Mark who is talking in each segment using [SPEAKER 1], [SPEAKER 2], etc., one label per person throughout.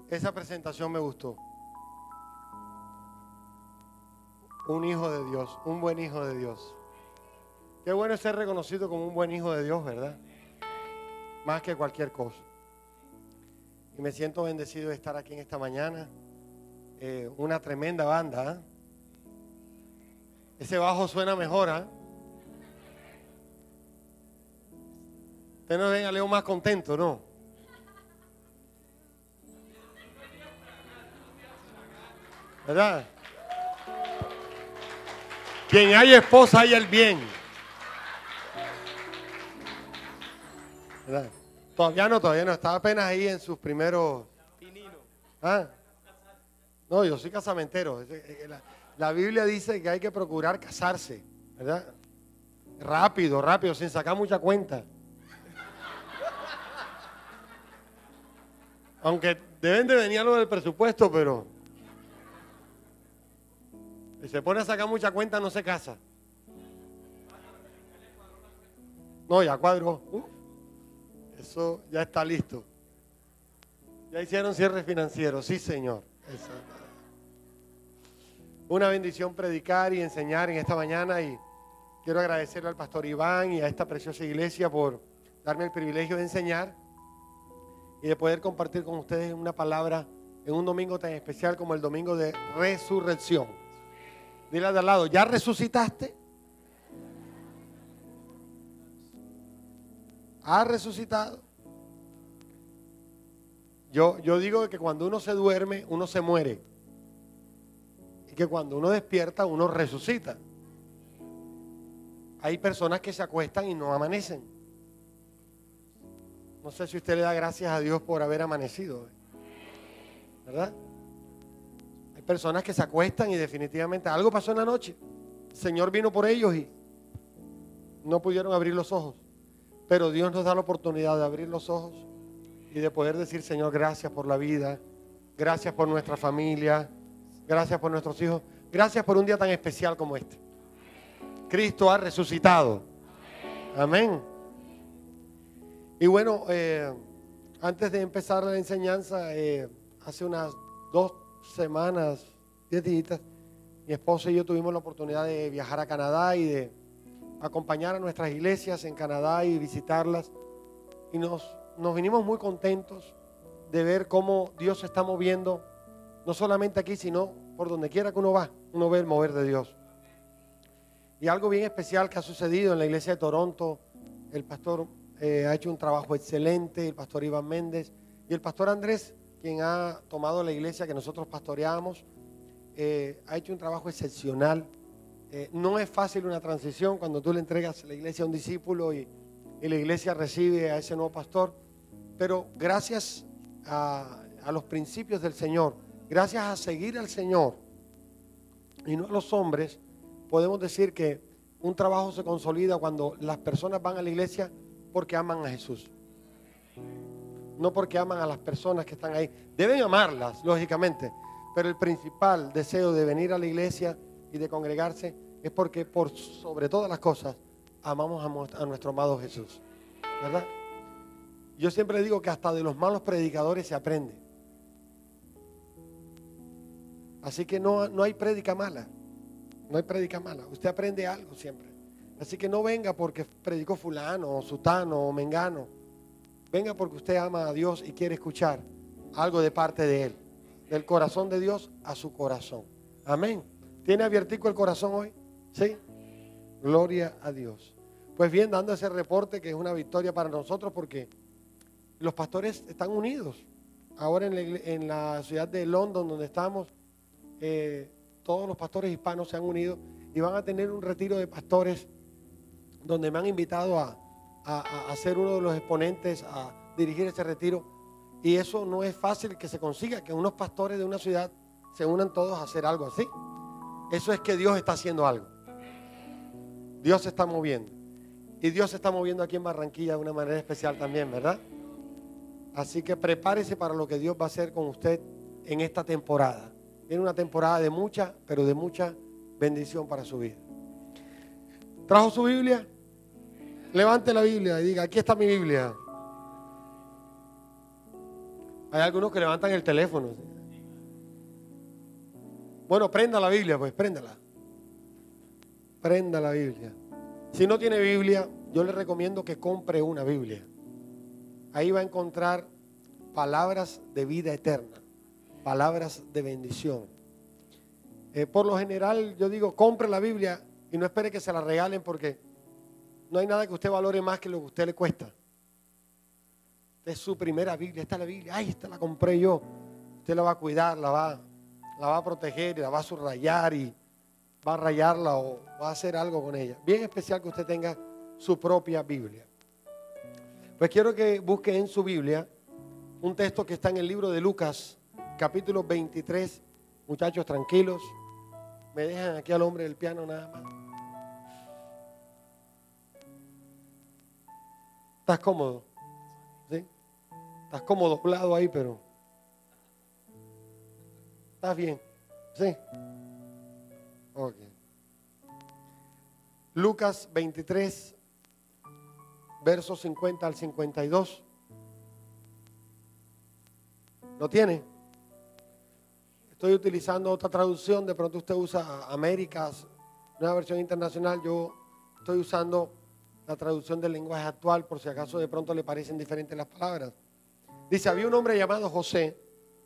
[SPEAKER 1] Esa presentación me gustó. Un hijo de Dios, un buen hijo de Dios. Qué bueno es ser reconocido como un buen hijo de Dios, ¿verdad? Más que cualquier cosa. Y me siento bendecido de estar aquí en esta mañana. Una tremenda banda, ¿eh? Ese bajo suena mejor, ¿eh? Usted no ven a Leo más contento, ¿no? ¿Verdad? Quien hay esposa hay el bien. ¿Verdad? Todavía no. Estaba apenas ahí en sus primeros... ¿Ah? No, yo soy casamentero. La Biblia dice que hay que procurar casarse, ¿verdad? Rápido, sin sacar mucha cuenta. Aunque deben de venir algo del presupuesto, pero si se pone a sacar mucha cuenta no se casa. No, ya cuadró. Eso ya está listo. Ya hicieron cierre financiero, sí señor. Exacto. Una bendición predicar y enseñar en esta mañana, y quiero agradecerle al pastor Iván y a esta preciosa iglesia por darme el privilegio de enseñar y de poder compartir con ustedes una palabra en un domingo tan especial como el domingo de resurrección. Dile de al lado, ¿ya resucitaste? ¿Has resucitado? Yo digo que cuando uno se duerme, uno se muere. Y que cuando uno despierta, uno resucita. Hay personas que se acuestan y no amanecen. No sé si usted le da gracias a Dios por haber amanecido, ¿verdad? Hay personas que se acuestan y definitivamente algo pasó en la noche. El Señor vino por ellos y no pudieron abrir los ojos. Pero Dios nos da la oportunidad de abrir los ojos y de poder decir, Señor, gracias por la vida, gracias por nuestra familia, gracias por nuestros hijos, gracias por un día tan especial como este. Cristo ha resucitado. Amén. Y bueno, antes de empezar la enseñanza, hace unas 2 semanas, 10 días, mi esposa y yo tuvimos la oportunidad de viajar a Canadá y de acompañar a nuestras iglesias en Canadá y visitarlas. Y nos vinimos muy contentos de ver cómo Dios se está moviendo, no solamente aquí, sino por donde quiera que uno va, uno ve el mover de Dios. Y algo bien especial que ha sucedido en la iglesia de Toronto, el pastor ha hecho un trabajo excelente, el pastor Iván Méndez y el pastor Andrés, quien ha tomado la iglesia que nosotros pastoreamos, ha hecho un trabajo excepcional. No es fácil una transición cuando tú le entregas la iglesia a un discípulo y la iglesia recibe a ese nuevo pastor, pero gracias a los principios del Señor, gracias a seguir al Señor y no a los hombres, podemos decir que un trabajo se consolida cuando las personas van a la iglesia porque aman a Jesús, no porque aman a las personas que están ahí. Deben amarlas, lógicamente, pero el principal deseo de venir a la iglesia y de congregarse es porque por sobre todas las cosas amamos a nuestro amado Jesús, ¿verdad? Yo siempre digo que hasta de los malos predicadores se aprende. Así que no hay prédica mala, no hay prédica mala, usted aprende algo siempre. Así que no venga porque predicó fulano o sutano o mengano, venga porque usted ama a Dios y quiere escuchar algo de parte de Él, del corazón de Dios a su corazón. Amén. ¿Tiene abiertico el corazón hoy? ¿Sí? Gloria a Dios. Pues bien, dando ese reporte que es una victoria para nosotros porque los pastores están unidos. Ahora en la ciudad de London, donde estamos, todos los pastores hispanos se han unido y van a tener un retiro de pastores donde me han invitado a ser uno de los exponentes, a dirigir ese retiro. Y eso no es fácil que se consiga, que unos pastores de una ciudad se unan todos a hacer algo así. Eso es que Dios está haciendo algo. Dios se está moviendo. Y Dios se está moviendo aquí en Barranquilla de una manera especial también, ¿verdad? Así que prepárese para lo que Dios va a hacer con usted en esta temporada. Viene una temporada de mucha, pero de mucha bendición para su vida. ¿Trajo su Biblia? Levante la Biblia y diga, aquí está mi Biblia. Hay algunos que levantan el teléfono. Bueno, prenda la Biblia, pues préndala. Prenda la Biblia. Si no tiene Biblia, yo le recomiendo que compre una Biblia. Ahí va a encontrar palabras de vida eterna, palabras de bendición. Por lo general, yo digo, compre la Biblia y no espere que se la regalen, porque no hay nada que usted valore más que lo que a usted le cuesta. Es su primera Biblia, esta es la Biblia, ay, esta la compré yo. Usted la va a cuidar, la va a proteger, y la va a subrayar y va a rayarla o va a hacer algo con ella. Bien especial que usted tenga su propia Biblia. Pues quiero que busque en su Biblia un texto que está en el libro de Lucas, capítulo 23. Muchachos, tranquilos. Me dejan aquí al hombre del piano nada más. ¿Estás cómodo? ¿Sí? Estás como doblado ahí, pero ¿estás bien? ¿Sí? Ok. Lucas 23, versos 50 al 52. ¿Lo tiene? Estoy utilizando otra traducción. De pronto usted usa Américas, una versión internacional. Yo estoy usando la traducción del lenguaje actual, por si acaso de pronto le parecen diferentes las palabras. Dice, había un hombre llamado José,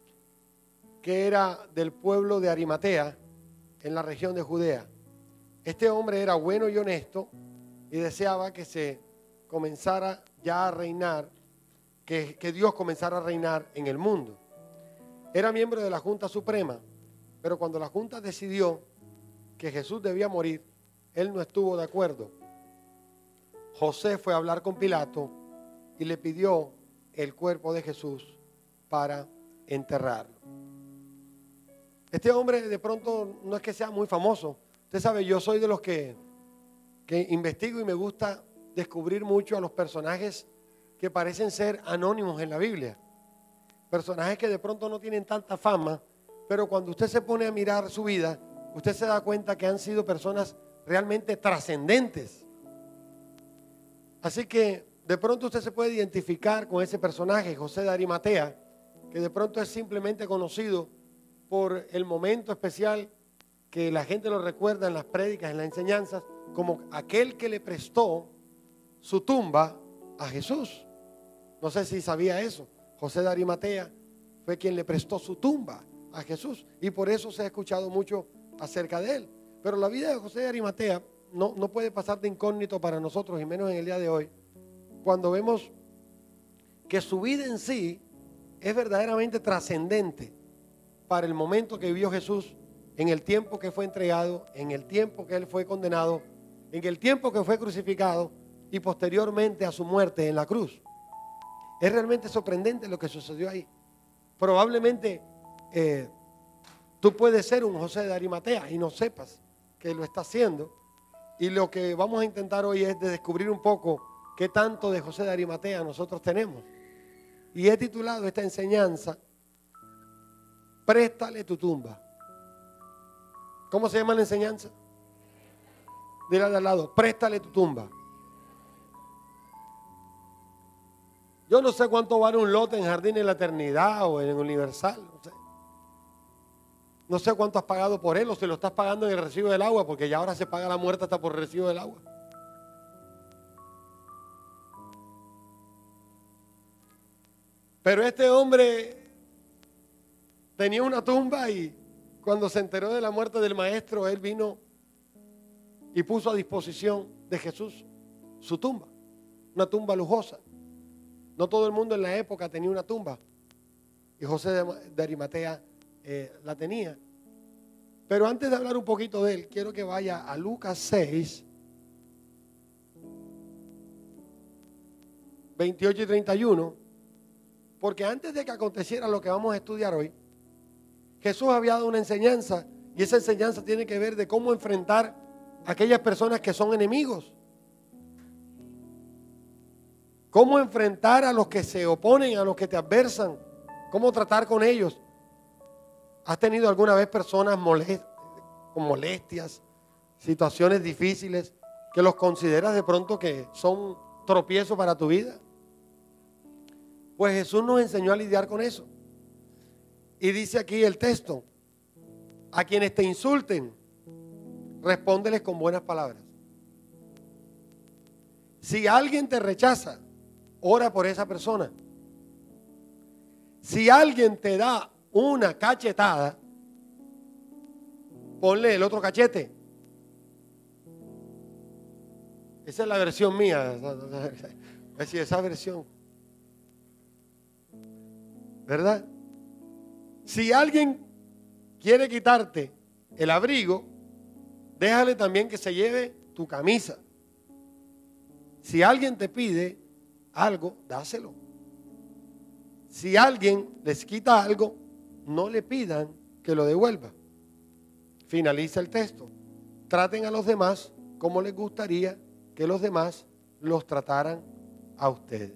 [SPEAKER 1] que era del pueblo de Arimatea, en la región de Judea. Este hombre era bueno y honesto y deseaba que se comenzara ya a reinar, que Dios comenzara a reinar en el mundo. Era miembro de la Junta Suprema, pero cuando la Junta decidió que Jesús debía morir, él no estuvo de acuerdo. José fue a hablar con Pilato y le pidió el cuerpo de Jesús para enterrarlo. Este hombre de pronto no es que sea muy famoso. Usted sabe, yo soy de los que investigo y me gusta descubrir mucho a los personajes que parecen ser anónimos en la Biblia. Personajes que de pronto no tienen tanta fama, pero cuando usted se pone a mirar su vida, usted se da cuenta que han sido personas realmente trascendentes. Así que de pronto usted se puede identificar con ese personaje, José de Arimatea, que de pronto es simplemente conocido por el momento especial que la gente lo recuerda en las prédicas, en las enseñanzas, como aquel que le prestó su tumba a Jesús. No sé si sabía eso. José de Arimatea fue quien le prestó su tumba a Jesús y por eso se ha escuchado mucho acerca de él. Pero la vida de José de Arimatea no puede pasar de incógnito para nosotros, y menos en el día de hoy, cuando vemos que su vida en sí es verdaderamente trascendente para el momento que vivió Jesús, en el tiempo que fue entregado, en el tiempo que él fue condenado, en el tiempo que fue crucificado y posteriormente a su muerte en la cruz. Es realmente sorprendente lo que sucedió ahí. Probablemente tú puedes ser un José de Arimatea y no sepas que lo está haciendo. Y lo que vamos a intentar hoy es de descubrir un poco qué tanto de José de Arimatea nosotros tenemos. Y he titulado esta enseñanza, Préstale tu tumba. ¿Cómo se llama la enseñanza? Dile de al lado, préstale tu tumba. Yo no sé cuánto vale un lote en Jardín de la Eternidad o en Universal, no sé. No sé cuánto has pagado por él o si lo estás pagando en el recibo del agua, porque ya ahora se paga la muerte hasta por el recibo del agua. Pero este hombre tenía una tumba y cuando se enteró de la muerte del maestro, él vino y puso a disposición de Jesús su tumba, una tumba lujosa. No todo el mundo en la época tenía una tumba y José de Arimatea la tenía. Pero antes de hablar un poquito de él, quiero que vaya a Lucas 6, 28 y 31, porque antes de que aconteciera lo que vamos a estudiar hoy, Jesús había dado una enseñanza y esa enseñanza tiene que ver de cómo enfrentar a aquellas personas que son enemigos. Cómo enfrentar a los que se oponen, a los que te adversan, cómo tratar con ellos. ¿Has tenido alguna vez personas con molestias, situaciones difíciles, que los consideras de pronto que son tropiezos para tu vida? Pues Jesús nos enseñó a lidiar con eso. Y dice aquí el texto: a quienes te insulten, respóndeles con buenas palabras. Si alguien te rechaza, ora por esa persona. Si alguien te da una cachetada, ponle el otro cachete. Esa es la versión mía. Es decir, esa versión. ¿Verdad? Si alguien quiere quitarte el abrigo, déjale también que se lleve tu camisa. Si alguien te pide algo, dáselo. Si alguien les quita algo, no le pidan que lo devuelva. Finaliza el texto. Traten a los demás como les gustaría que los demás los trataran a ustedes.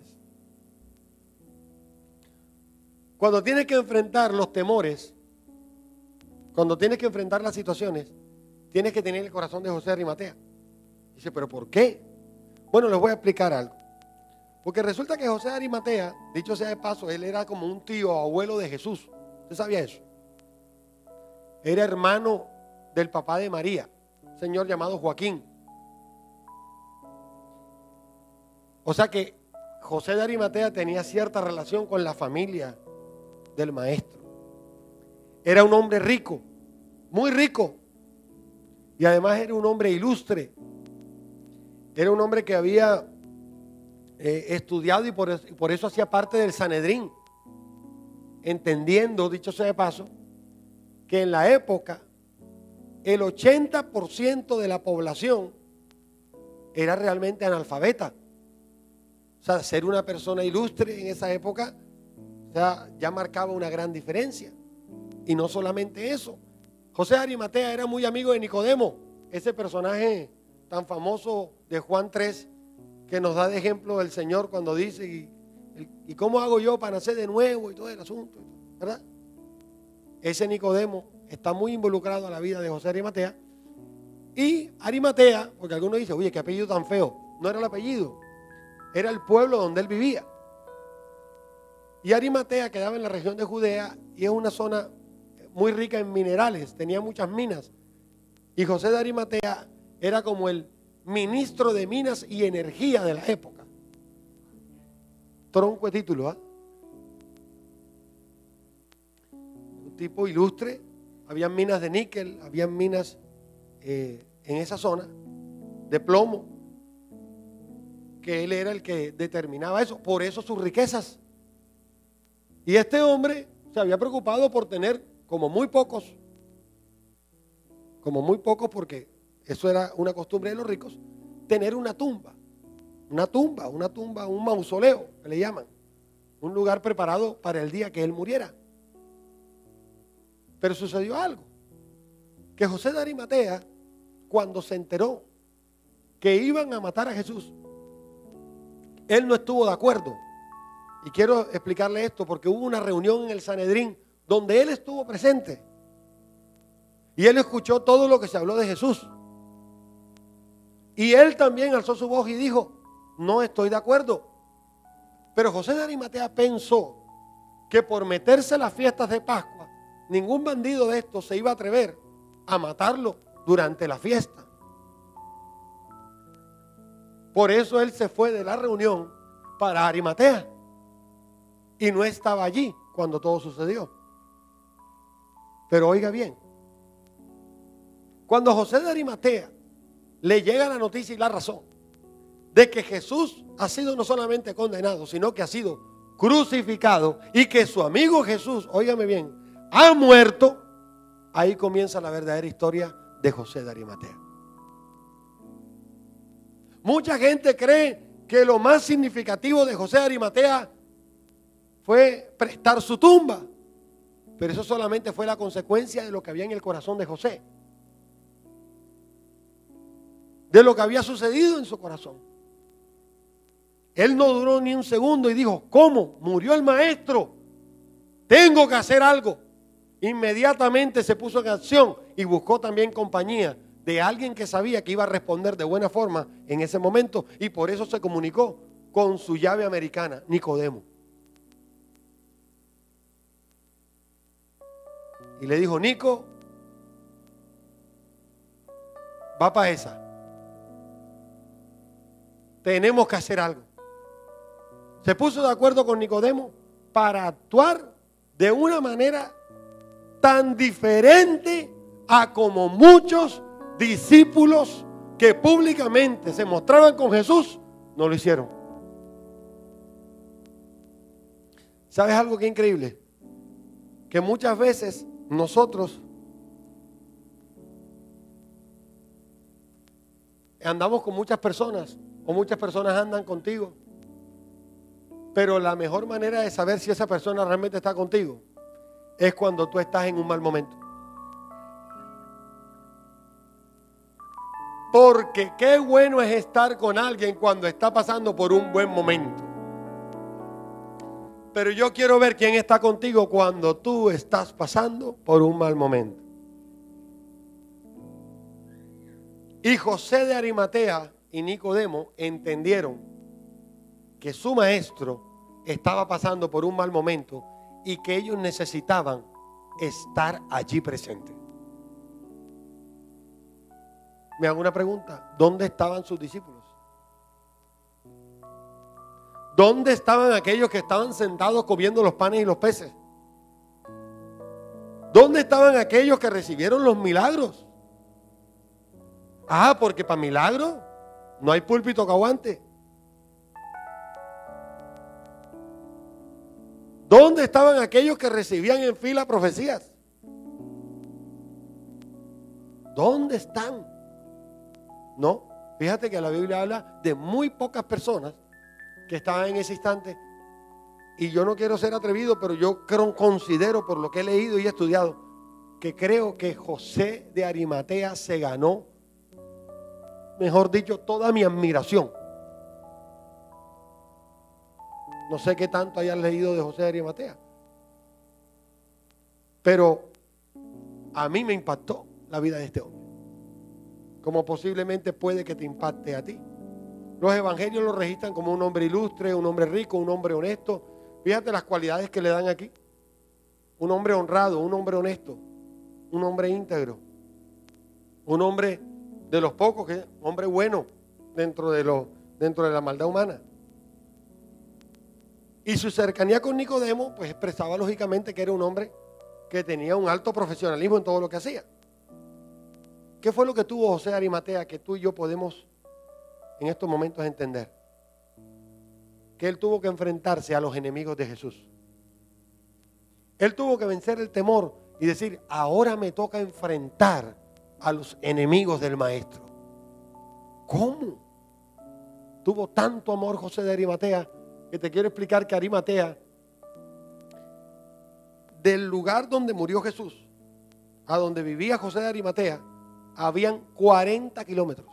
[SPEAKER 1] Cuando tienes que enfrentar los temores, cuando tienes que enfrentar las situaciones, tienes que tener el corazón de José de Arimatea. Dice, ¿pero por qué? Bueno, les voy a explicar algo. Porque resulta que José de Arimatea, dicho sea de paso, él era como un tío o abuelo de Jesús. ¿Usted sabía eso? Era hermano del papá de María, un señor llamado Joaquín. O sea que José de Arimatea tenía cierta relación con la familia del maestro. Era un hombre rico, muy rico. Y además era un hombre ilustre. Era un hombre que había estudiado y por eso hacía parte del Sanedrín. Entendiendo, dicho sea de paso, que en la época el 80% de la población era realmente analfabeta. O sea, ser una persona ilustre en esa época, o sea, ya marcaba una gran diferencia. Y no solamente eso. José de Arimatea era muy amigo de Nicodemo, ese personaje tan famoso de Juan 3, que nos da de ejemplo el Señor cuando dice, ¿y cómo hago yo para nacer de nuevo? Y todo el asunto, ¿verdad? Ese Nicodemo está muy involucrado a la vida de José de Arimatea. Y Arimatea, porque algunos dicen, oye, qué apellido tan feo. No era el apellido, era el pueblo donde él vivía. Y Arimatea quedaba en la región de Judea y es una zona muy rica en minerales, tenía muchas minas. Y José de Arimatea era como el ministro de minas y energía de la época. Tronco de título, ¿eh? Un tipo ilustre. Habían minas de níquel, habían minas en esa zona de plomo, que él era el que determinaba eso, por eso sus riquezas. Y este hombre se había preocupado por tener como muy pocos, porque eso era una costumbre de los ricos, tener un mausoleo, que le llaman, un lugar preparado para el día que él muriera. Pero sucedió algo, que José de Arimatea, cuando se enteró que iban a matar a Jesús, él no estuvo de acuerdo. Y quiero explicarle esto porque hubo una reunión en el Sanedrín donde él estuvo presente. Y él escuchó todo lo que se habló de Jesús. Y él también alzó su voz y dijo, no estoy de acuerdo. Pero José de Arimatea pensó que por meterse en las fiestas de Pascua, ningún bandido de estos se iba a atrever a matarlo durante la fiesta. Por eso él se fue de la reunión para Arimatea. Y no estaba allí cuando todo sucedió. Pero oiga bien, cuando José de Arimatea le llega la noticia y la razón de que Jesús ha sido no solamente condenado, sino que ha sido crucificado y que su amigo Jesús, óigame bien, ha muerto, ahí comienza la verdadera historia de José de Arimatea. Mucha gente cree que lo más significativo de José de Arimatea fue prestar su tumba, pero eso solamente fue la consecuencia de lo que había en el corazón de José, de lo que había sucedido en su corazón. Él no duró ni un segundo y dijo, ¿cómo? Murió el maestro, tengo que hacer algo. Inmediatamente se puso en acción y buscó también compañía de alguien que sabía que iba a responder de buena forma en ese momento, y por eso se comunicó con su llave americana, Nicodemo. y le dijo, Nico, va para esa. Tenemos que hacer algo. Se puso de acuerdo con Nicodemo para actuar de una manera tan diferente a como muchos discípulos que públicamente se mostraban con Jesús no lo hicieron. ¿Sabes algo que increíble? Que muchas veces nosotros andamos con muchas personas o muchas personas andan contigo, pero la mejor manera de saber si esa persona realmente está contigo es cuando tú estás en un mal momento. Porque qué bueno es estar con alguien cuando está pasando por un buen momento. Pero yo quiero ver quién está contigo cuando tú estás pasando por un mal momento. Y José de Arimatea y Nicodemo entendieron que su maestro estaba pasando por un mal momento y que ellos necesitaban estar allí presentes. Me hago una pregunta, ¿dónde estaban sus discípulos? ¿Dónde estaban aquellos que estaban sentados comiendo los panes y los peces? ¿Dónde estaban aquellos que recibieron los milagros? Ah, porque para milagros no hay púlpito que aguante. ¿Dónde estaban aquellos que recibían en fila profecías? ¿Dónde están? No, fíjate que la Biblia habla de muy pocas personas que estaban en ese instante. Y yo no quiero ser atrevido, pero yo considero, por lo que he leído y estudiado, que creo que José de Arimatea se ganó, mejor dicho, toda mi admiración. No sé qué tanto hayas leído de José de Arimatea, pero a mí me impactó la vida de este hombre, como posiblemente puede que te impacte a ti. Los evangelios lo registran como un hombre ilustre, un hombre rico, un hombre honesto. Fíjate las cualidades que le dan aquí. Un hombre honrado, un hombre honesto, un hombre íntegro, un hombre de los pocos, un hombre bueno dentro de la maldad humana. Y su cercanía con Nicodemo pues expresaba lógicamente que era un hombre que tenía un alto profesionalismo en todo lo que hacía. ¿Qué fue lo que tuvo José de Arimatea que tú y yo podemos en estos momentos entender? Que él tuvo que enfrentarse a los enemigos de Jesús. Él tuvo que vencer el temor y decir, ahora me toca enfrentar a los enemigos del maestro. ¿Cómo? Tuvo tanto amor José de Arimatea que te quiero explicar que Arimatea, del lugar donde murió Jesús a donde vivía José de Arimatea, habían 40 kilómetros.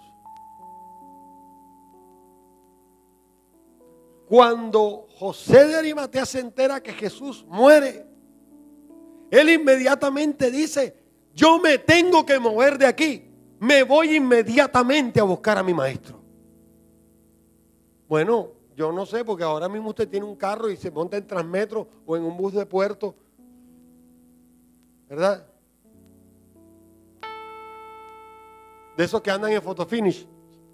[SPEAKER 1] Cuando José de Arimatea se entera que Jesús muere, él inmediatamente dice, yo me tengo que mover de aquí, me voy inmediatamente a buscar a mi maestro. Bueno, yo no sé, porque ahora mismo usted tiene un carro y se monta en Transmetro o en un bus de puerto, ¿verdad? De esos que andan en photofinish,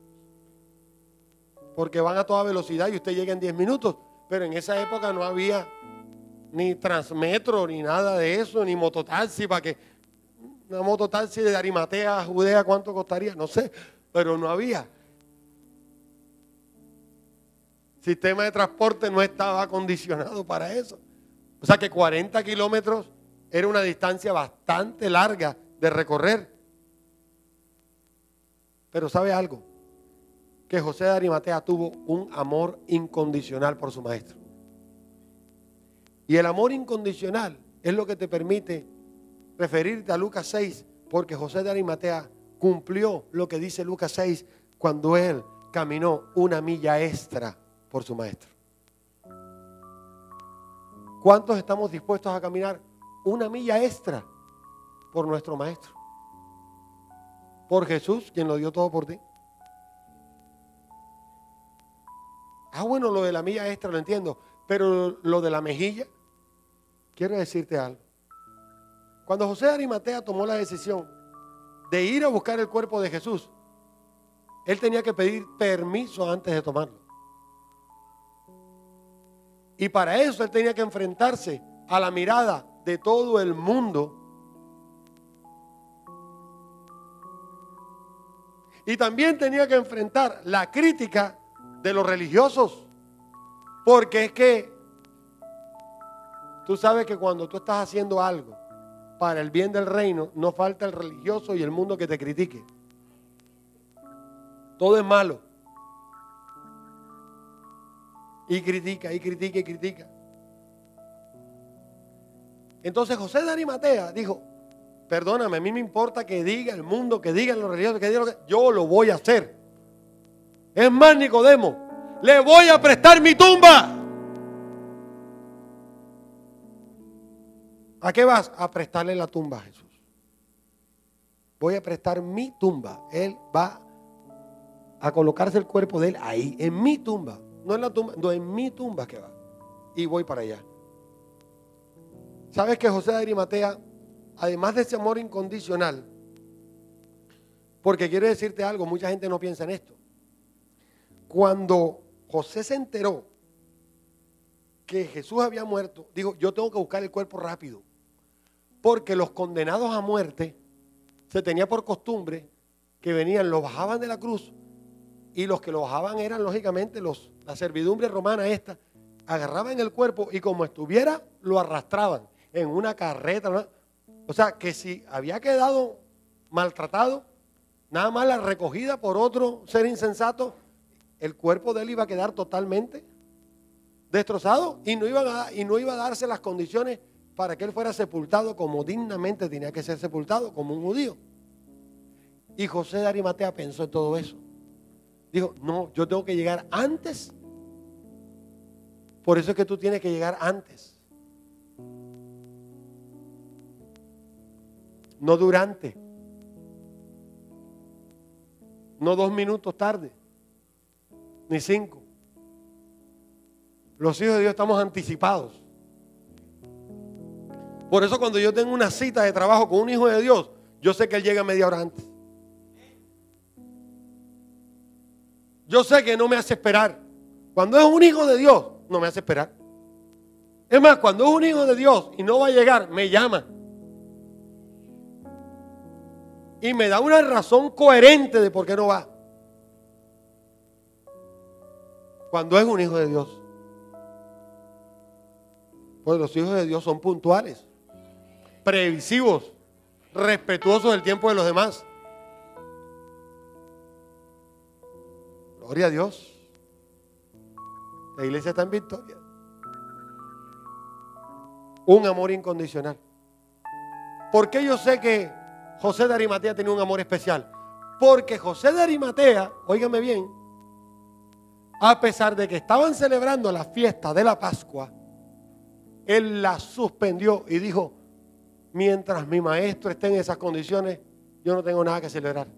[SPEAKER 1] porque van a toda velocidad y usted llega en 10 minutos. Pero en esa época no había ni Transmetro, ni nada de eso, ni mototaxi, para que una mototaxi de Arimatea a Judea, ¿cuánto costaría? No sé, pero no había. El sistema de transporte no estaba acondicionado para eso. O sea que 40 kilómetros era una distancia bastante larga de recorrer. Pero ¿sabe algo? Que José de Arimatea tuvo un amor incondicional por su maestro. Y el amor incondicional es lo que te permite referirte a Lucas 6, porque José de Arimatea cumplió lo que dice Lucas 6 cuando él caminó una milla extra por su maestro. ¿Cuántos estamos dispuestos a caminar una milla extra por nuestro maestro? Por Jesús, quien lo dio todo por ti. Ah, bueno, lo de la milla extra lo entiendo, pero lo de la mejilla, quiero decirte algo. Cuando José de Arimatea tomó la decisión de ir a buscar el cuerpo de Jesús, él tenía que pedir permiso antes de tomarlo. Y para eso él tenía que enfrentarse a la mirada de todo el mundo. Y también tenía que enfrentar la crítica de los religiosos. Porque es que tú sabes que cuando tú estás haciendo algo para el bien del reino, no falta el religioso y el mundo que te critique. Todo es malo. Y critica, y critica, y critica. Entonces José de Arimatea dijo, perdóname, a mí me importa que diga el mundo, que digan los religiosos, que digan lo que... Yo lo voy a hacer. Es más, Nicodemo, le voy a prestar mi tumba. ¿A qué vas? A prestarle la tumba a Jesús. Voy a prestar mi tumba. Él va a colocarse el cuerpo de él ahí, en mi tumba. No en la tumba, no, en mi tumba que va. Y voy para allá. ¿Sabes que José de Arimatea, además de ese amor incondicional, porque quiero decirte algo, mucha gente no piensa en esto. Cuando José se enteró que Jesús había muerto, dijo, yo tengo que buscar el cuerpo rápido. Porque los condenados a muerte, se tenía por costumbre que venían, lo bajaban de la cruz, y los que lo bajaban eran lógicamente la servidumbre romana esta, agarraban el cuerpo y como estuviera, lo arrastraban en una carreta, ¿no? O sea, que si había quedado maltratado, nada más la recogida por otro ser insensato, el cuerpo de él iba a quedar totalmente destrozado y no iba a darse las condiciones para que él fuera sepultado como dignamente tenía que ser sepultado, como un judío. Y José de Arimatea pensó en todo eso. Dijo, no, yo tengo que llegar antes. Por eso es que tú tienes que llegar antes. No durante. No 2 minutos tarde. Ni 5. Los hijos de Dios estamos anticipados. Por eso cuando yo tengo una cita de trabajo con un hijo de Dios, yo sé que él llega media hora antes. Yo sé que no me hace esperar. Cuando es un hijo de Dios, no me hace esperar. Es más, cuando es un hijo de Dios y no va a llegar, me llama. Y me da una razón coherente de por qué no va. Cuando es un hijo de Dios. Pues los hijos de Dios son puntuales, previsivos, respetuosos del tiempo de los demás. Gloria a Dios. La iglesia está en victoria. Un amor incondicional. ¿Por qué yo sé que José de Arimatea tenía un amor especial? Porque José de Arimatea, óigame bien, a pesar de que estaban celebrando la fiesta de la Pascua, él la suspendió y dijo, mientras mi maestro esté en esas condiciones, yo no tengo nada que celebrar.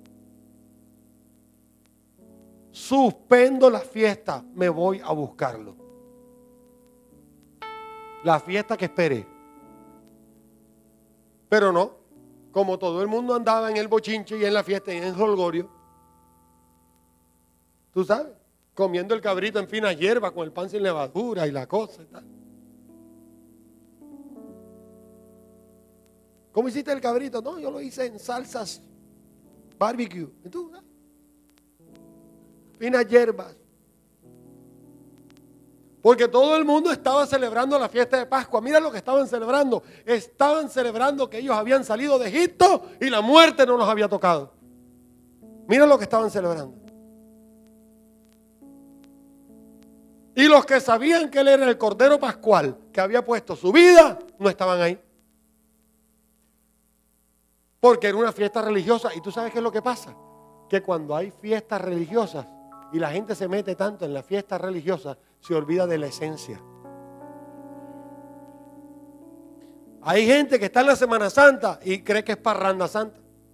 [SPEAKER 1] Suspendo la fiesta, me voy a buscarlo. La fiesta que esperé. Pero no, como todo el mundo andaba en el bochinche y en la fiesta y en el jolgorio, tú sabes, comiendo el cabrito en finas hierbas con el pan sin levadura y la cosa y tal. ¿Cómo hiciste el cabrito? No, yo lo hice en salsas barbecue. ¿Y tú? Finas hierbas. Porque todo el mundo estaba celebrando la fiesta de Pascua. Mira lo que estaban celebrando. Estaban celebrando que ellos habían salido de Egipto y la muerte no los había tocado. Mira lo que estaban celebrando. Y los que sabían que él era el Cordero Pascual, que había puesto su vida, no estaban ahí. Porque era una fiesta religiosa. ¿Y tú sabes qué es lo que pasa? Que cuando hay fiestas religiosas y la gente se mete tanto en la fiesta religiosa, se olvida de la esencia. Hay gente que está en la Semana Santa y cree que es parranda santa.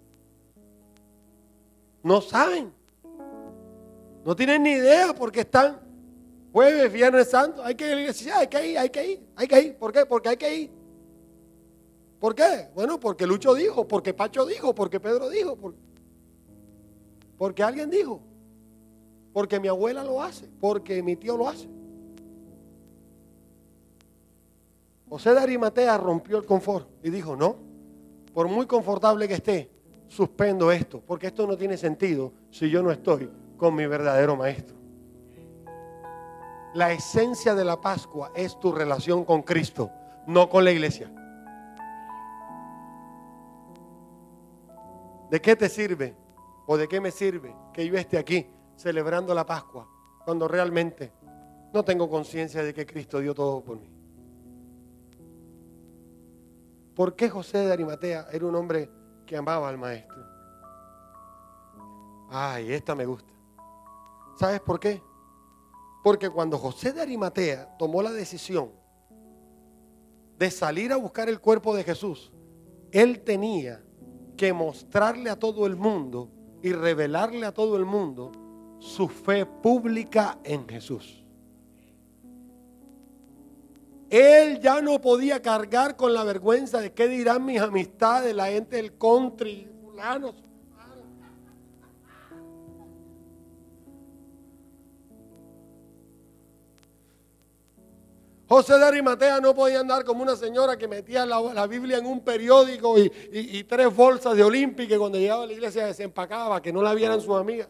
[SPEAKER 1] No saben. No tienen ni idea porque están jueves, viernes santo. Hay que ir, hay que ir. ¿Por qué? Porque hay que ir. ¿Por qué? Bueno, porque Lucho dijo, porque Pacho dijo, porque Pedro dijo, porque alguien dijo, porque mi abuela lo hace, porque mi tío lo hace. José de Arimatea rompió el confort y dijo, no, por muy confortable que esté, suspendo esto, porque esto no tiene sentido si yo no estoy con mi verdadero maestro. La esencia de la Pascua es tu relación con Cristo, no con la iglesia. ¿De qué te sirve o de qué me sirve que yo esté aquí celebrando la Pascua cuando realmente no tengo conciencia de que Cristo dio todo por mí? ¿Por qué José de Arimatea era un hombre que amaba al maestro? Ay, esta me gusta. ¿Sabes por qué? Porque cuando José de Arimatea tomó la decisión de salir a buscar el cuerpo de Jesús, él tenía que mostrarle a todo el mundo y revelarle a todo el mundo su fe pública en Jesús. Él ya no podía cargar con la vergüenza de qué dirán mis amistades, la gente del country, fulano. José de Arimatea no podía andar como una señora que metía la Biblia en un periódico y 3 bolsas de Olímpica, y cuando llegaba a la iglesia desempacaba, que no la vieran sus amigas.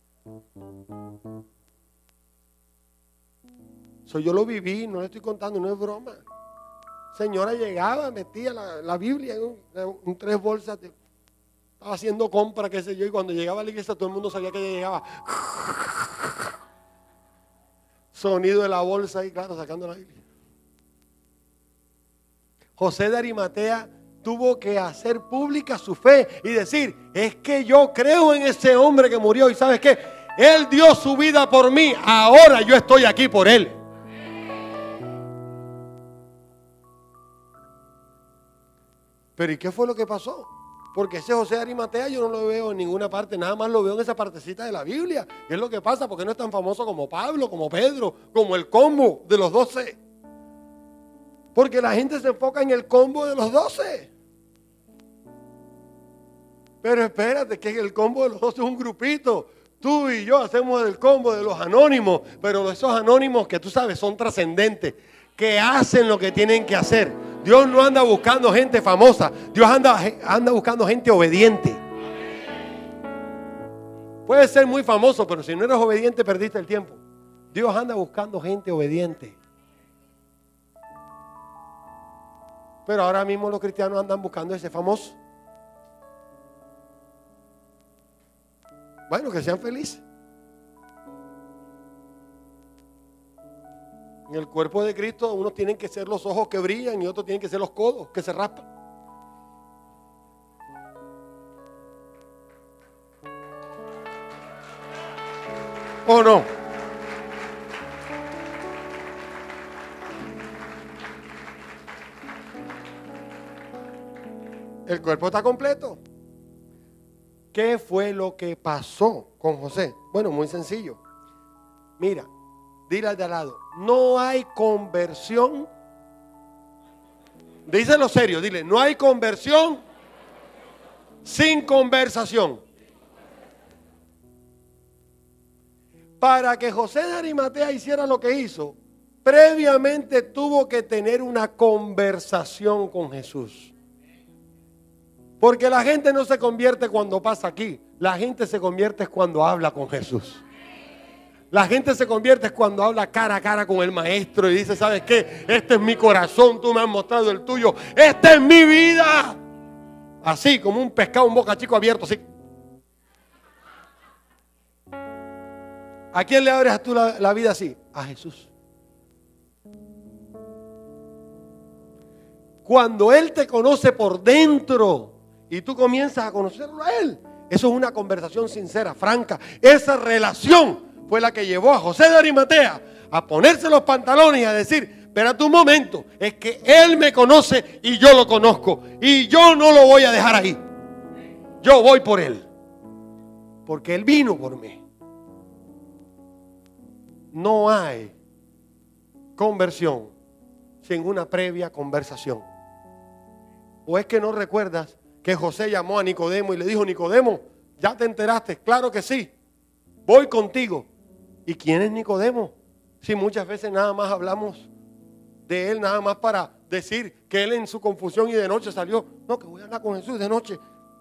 [SPEAKER 1] Eso yo lo viví, no le estoy contando, no es broma. Señora llegaba, metía la Biblia en 3 bolsas, estaba haciendo compra, qué sé yo, y cuando llegaba a la iglesia todo el mundo sabía que ella llegaba. Sonido de la bolsa y claro, sacando la Biblia. José de Arimatea tuvo que hacer pública su fe y decir, es que yo creo en ese hombre que murió y ¿sabes qué? Él dio su vida por mí, ahora yo estoy aquí por él. Pero ¿y qué fue lo que pasó? Porque ese José de Arimatea yo no lo veo en ninguna parte, nada más lo veo en esa partecita de la Biblia. ¿Qué es lo que pasa? Porque no es tan famoso como Pablo, como Pedro, como el combo de los 12. Porque la gente se enfoca en el combo de los 12. Pero espérate, que el combo de los 12 es un grupito. Tú y yo hacemos el combo de los anónimos, pero esos anónimos que tú sabes son trascendentes, que hacen lo que tienen que hacer. Dios no anda buscando gente famosa, Dios anda buscando gente obediente. Puedes ser muy famoso, pero si no eres obediente perdiste el tiempo. Dios anda buscando gente obediente. Pero ahora mismo los cristianos andan buscando ese famoso. Bueno, que sean felices. En el cuerpo de Cristo unos tienen que ser los ojos que brillan y otros tienen que ser los codos que se raspan. ¿O no? El cuerpo está completo. ¿Qué fue lo que pasó con José? Bueno, muy sencillo. Mira, dile al de al lado, no hay conversión. Díselo serio, dile, no hay conversión sin conversación. Para que José de Arimatea hiciera lo que hizo, previamente tuvo que tener una conversación con Jesús. Porque la gente no se convierte cuando pasa aquí, la gente se convierte cuando habla con Jesús. La gente se convierte cuando habla cara a cara con el maestro y dice, ¿sabes qué? Este es mi corazón, tú me has mostrado el tuyo, esta es mi vida. Así, como un pescado, un boca chico abierto, así. ¿A quién le abres tú la vida así? A Jesús. Cuando Él te conoce por dentro y tú comienzas a conocerlo a Él, eso es una conversación sincera, franca. Esa relación fue la que llevó a José de Arimatea a ponerse los pantalones y a decir, espérate un momento, es que Él me conoce y yo lo conozco y yo no lo voy a dejar ahí. Yo voy por Él, porque Él vino por mí. No hay conversión sin una previa conversación. ¿O es que no recuerdas que José llamó a Nicodemo y le dijo, Nicodemo, ¿ya te enteraste? Claro que sí, voy contigo. ¿Y quién es Nicodemo? Si muchas veces nada más hablamos de él, nada más para decir que él en su confusión y de noche salió. No, que voy a hablar con Jesús de noche.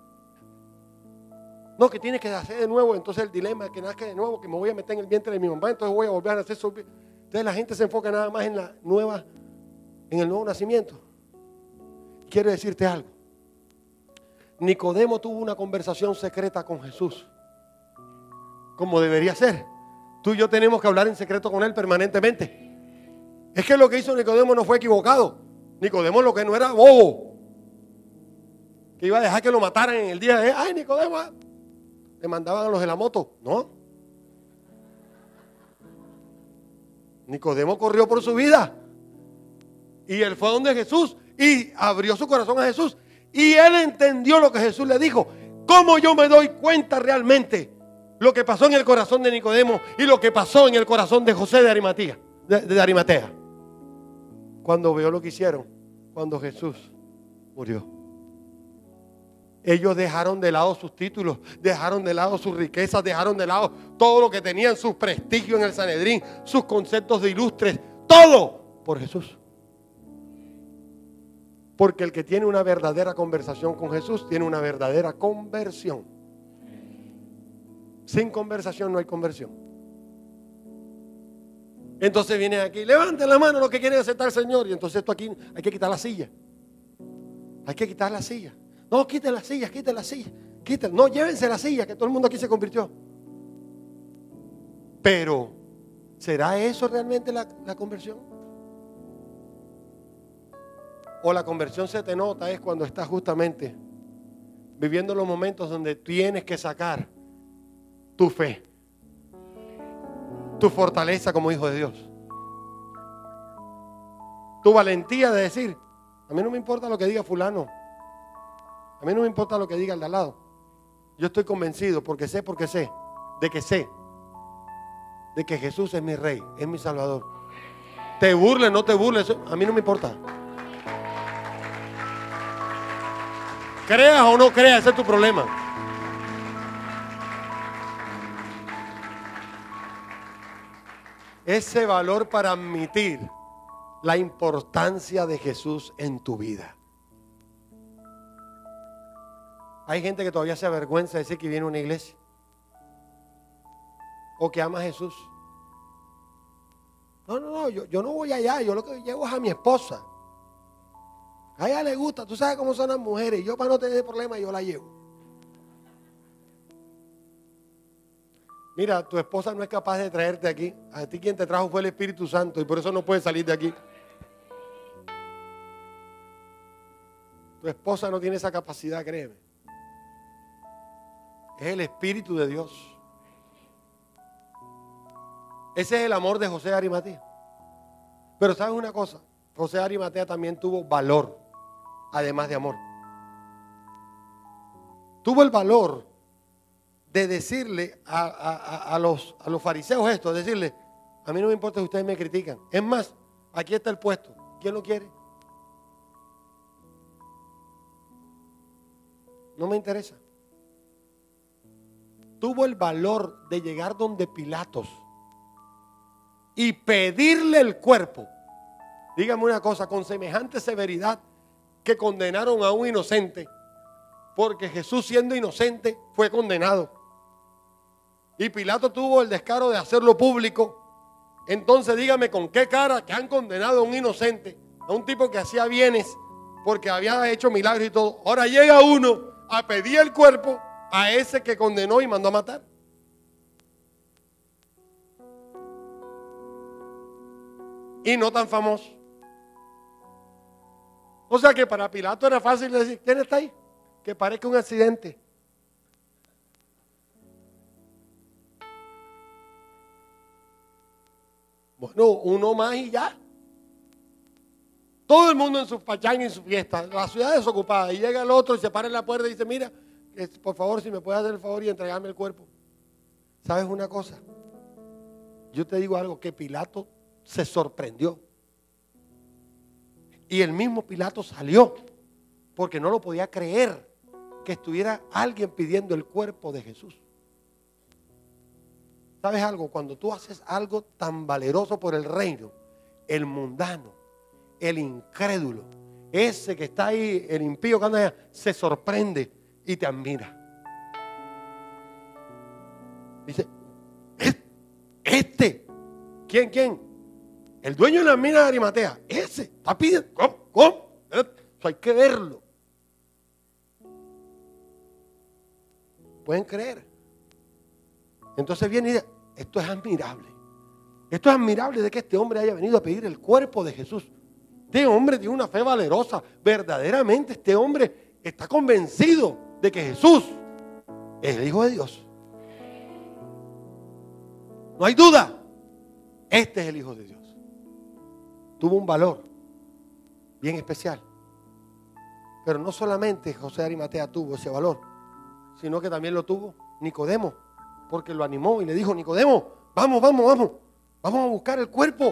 [SPEAKER 1] No, que tiene que nacer de nuevo. Entonces el dilema es que nazca de nuevo, que me voy a meter en el vientre de mi mamá, entonces voy a volver a nacer. Entonces la gente se enfoca nada más en la nueva, en el nuevo nacimiento. Quiero decirte algo. Nicodemo tuvo una conversación secreta con Jesús, como debería ser. Tú y yo tenemos que hablar en secreto con Él permanentemente. Es que lo que hizo Nicodemo no fue equivocado. Nicodemo lo que no era bobo, que iba a dejar que lo mataran en el día de, ay, Nicodemo, le mandaban a los de la moto. No. Nicodemo corrió por su vida. Y él fue donde Jesús y abrió su corazón a Jesús. Y él entendió lo que Jesús le dijo. ¿Cómo yo me doy cuenta realmente lo que pasó en el corazón de Nicodemo y lo que pasó en el corazón de José de Arimatea? Cuando vio lo que hicieron, cuando Jesús murió. Ellos dejaron de lado sus títulos, dejaron de lado sus riquezas, dejaron de lado todo lo que tenían, su prestigio en el Sanedrín, sus conceptos de ilustres, todo por Jesús. Porque el que tiene una verdadera conversación con Jesús tiene una verdadera conversión. Sin conversación no hay conversión. Entonces vienen aquí, levanten la mano los que quieren aceptar al Señor. Y entonces esto aquí hay que quitar la silla. Hay que quitar la silla. No, quiten la silla, quiten la silla. Quiten. No, llévense la silla, que todo el mundo aquí se convirtió. Pero, ¿será eso realmente la conversión? O la conversión se te nota es cuando estás justamente viviendo los momentos donde tienes que sacar tu fe, tu fortaleza como hijo de Dios, tu valentía de decir, a mí no me importa lo que diga fulano, a mí no me importa lo que diga el de al lado, yo estoy convencido porque sé de que Jesús es mi Rey, es mi Salvador. Te burles, no te burles, a mí no me importa. Creas o no creas, ese es tu problema. Ese valor para admitir la importancia de Jesús en tu vida. Hay gente que todavía se avergüenza de decir que viene a una iglesia o que ama a Jesús. No, yo no voy allá, yo lo que llevo es a mi esposa. A ella le gusta, tú sabes cómo son las mujeres. Yo para no tener problemas yo la llevo. Mira, tu esposa no es capaz de traerte aquí. A ti quien te trajo fue el Espíritu Santo y por eso no puedes salir de aquí. Tu esposa no tiene esa capacidad, créeme. Es el Espíritu de Dios. Ese es el amor de José de Arimatea. Pero ¿sabes una cosa? José de Arimatea también tuvo valor, además de amor. Tuvo el valor de decirle a los fariseos esto, decirle, a mí no me importa si ustedes me critican. Es más, aquí está el puesto. ¿Quién lo quiere? No me interesa. Tuvo el valor de llegar donde Pilatos y pedirle el cuerpo. Dígame una cosa, con semejante severidad que condenaron a un inocente, porque Jesús siendo inocente fue condenado. Y Pilato tuvo el descaro de hacerlo público. Entonces dígame con qué cara que han condenado a un inocente, a un tipo que hacía bienes porque había hecho milagros y todo. Ahora llega uno a pedir el cuerpo a ese que condenó y mandó a matar. Y no tan famoso. O sea que para Pilato era fácil decir, ¿quién está ahí? Que parezca un accidente. Bueno, uno más y ya. Todo el mundo en su pachanga y en su fiesta. La ciudad desocupada. Y llega el otro y se para en la puerta y dice, mira, por favor, si me puedes hacer el favor y entregarme el cuerpo. ¿Sabes una cosa? Yo te digo algo, que Pilato se sorprendió. Y el mismo Pilato salió porque no lo podía creer que estuviera alguien pidiendo el cuerpo de Jesús. ¿Sabes algo? Cuando tú haces algo tan valeroso por el reino, el mundano, el incrédulo, ese que está ahí, el impío que anda allá, se sorprende y te admira. Dice, ¿quién? El dueño de la mina de Arimatea, ese, está pidiendo, ¿cómo? Eso hay que verlo. ¿Pueden creer? Entonces viene y dice, esto es admirable. Esto es admirable de que este hombre haya venido a pedir el cuerpo de Jesús. Este hombre tiene una fe valerosa. Verdaderamente este hombre está convencido de que Jesús es el Hijo de Dios. No hay duda. Este es el Hijo de Dios. Tuvo un valor bien especial. Pero no solamente José de Arimatea tuvo ese valor, sino que también lo tuvo Nicodemo, porque lo animó y le dijo, Nicodemo, vamos a buscar el cuerpo.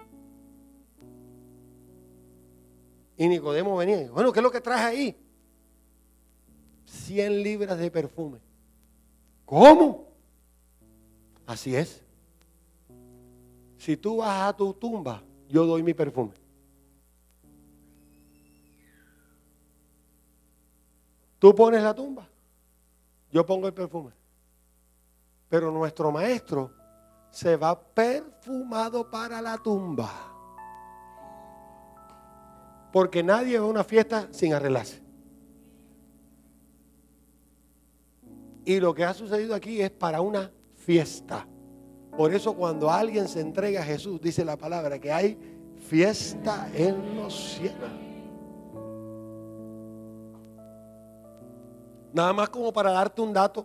[SPEAKER 1] Y Nicodemo venía y dijo, bueno, ¿qué es lo que traes ahí? 100 libras de perfume. ¿Cómo? Así es. Si tú vas a tu tumba, yo doy mi perfume. Tú pones la tumba, yo pongo el perfume. Pero nuestro maestro se va perfumado para la tumba. Porque nadie va a una fiesta sin arreglarse. Y lo que ha sucedido aquí es para una fiesta. Por eso cuando alguien se entrega a Jesús, dice la palabra que hay fiesta en los cielos. Nada más como para darte un dato.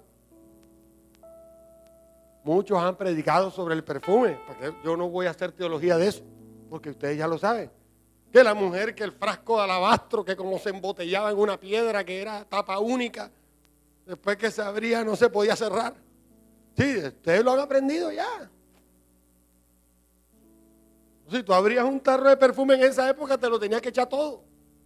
[SPEAKER 1] Muchos han predicado sobre el perfume, porque yo no voy a hacer teología de eso, porque ustedes ya lo saben. Que la mujer, que el frasco de alabastro, que como se embotellaba en una piedra, que era tapa única, después que se abría no se podía cerrar. Sí, ustedes lo han aprendido ya. Si tú abrías un tarro de perfume en esa época, te lo tenías que echar todo.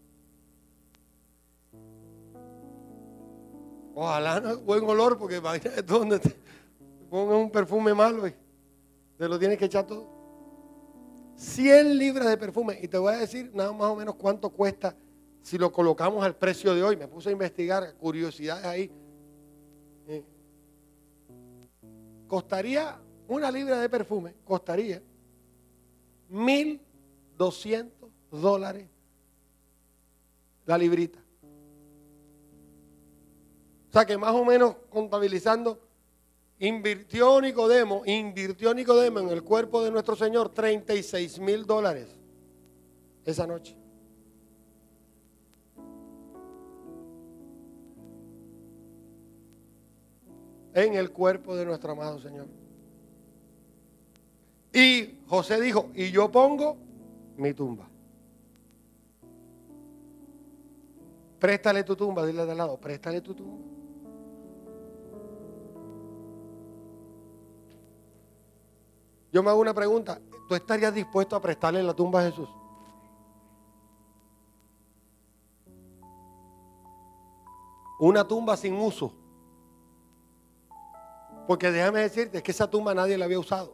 [SPEAKER 1] Ojalá no buen olor, porque imagínate donde te pongan un perfume malo y te lo tienes que echar todo. 100 libras de perfume. Y te voy a decir nada más o menos cuánto cuesta si lo colocamos al precio de hoy. Me puse a investigar curiosidades ahí. Costaría una libra de perfume, costaría $1,200 la librita. O sea que más o menos contabilizando, invirtió Nicodemo en el cuerpo de nuestro Señor $36,000 esa noche. En el cuerpo de nuestro amado Señor. Y José dijo, y yo pongo mi tumba. Préstale tu tumba, dile de al lado, préstale tu tumba. Yo me hago una pregunta, ¿tú estarías dispuesto a prestarle la tumba a Jesús? Una tumba sin uso. Porque déjame decirte que esa tumba nadie la había usado.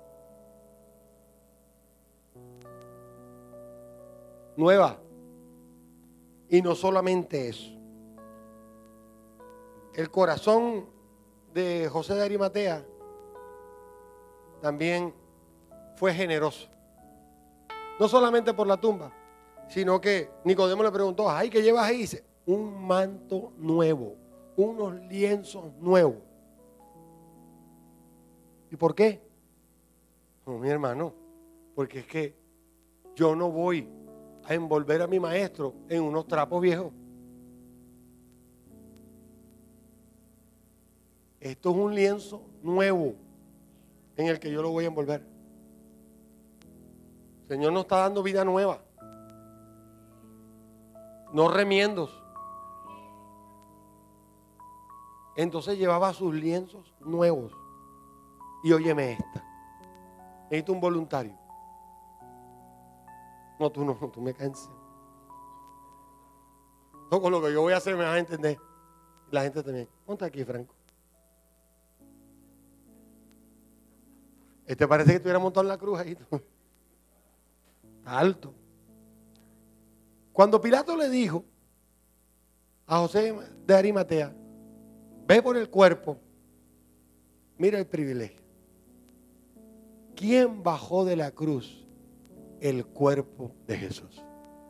[SPEAKER 1] Nueva. Y no solamente eso. El corazón de José de Arimatea también fue generoso. No solamente por la tumba, sino que Nicodemo le preguntó, ay, ¿qué llevas ahí? Dice, un manto nuevo, unos lienzos nuevos. ¿Y por qué? No, mi hermano, porque es que yo no voy a envolver a mi maestro en unos trapos viejos. Esto es un lienzo nuevo en el que yo lo voy a envolver. El Señor nos está dando vida nueva, no remiendos. Entonces llevaba sus lienzos nuevos. Y óyeme esta. Necesito un voluntario. No, tú me cansas. No, con lo que yo voy a hacer me vas a entender. La gente también. Ponte aquí, Franco. Parece que estuviera montado en la cruz ahí. Está alto. Cuando Pilato le dijo a José de Arimatea, ve por el cuerpo, mira el privilegio. ¿Quién bajó de la cruz el cuerpo de Jesús?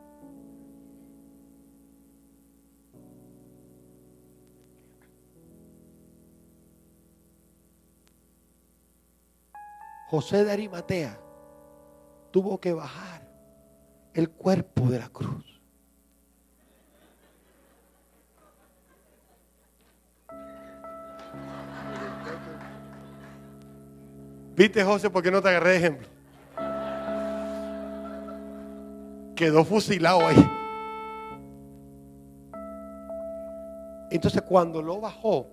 [SPEAKER 1] José de Arimatea tuvo que bajar el cuerpo de la cruz. ¿Viste, José, por qué no te agarré de ejemplo? Quedó fusilado ahí. Entonces cuando lo bajó,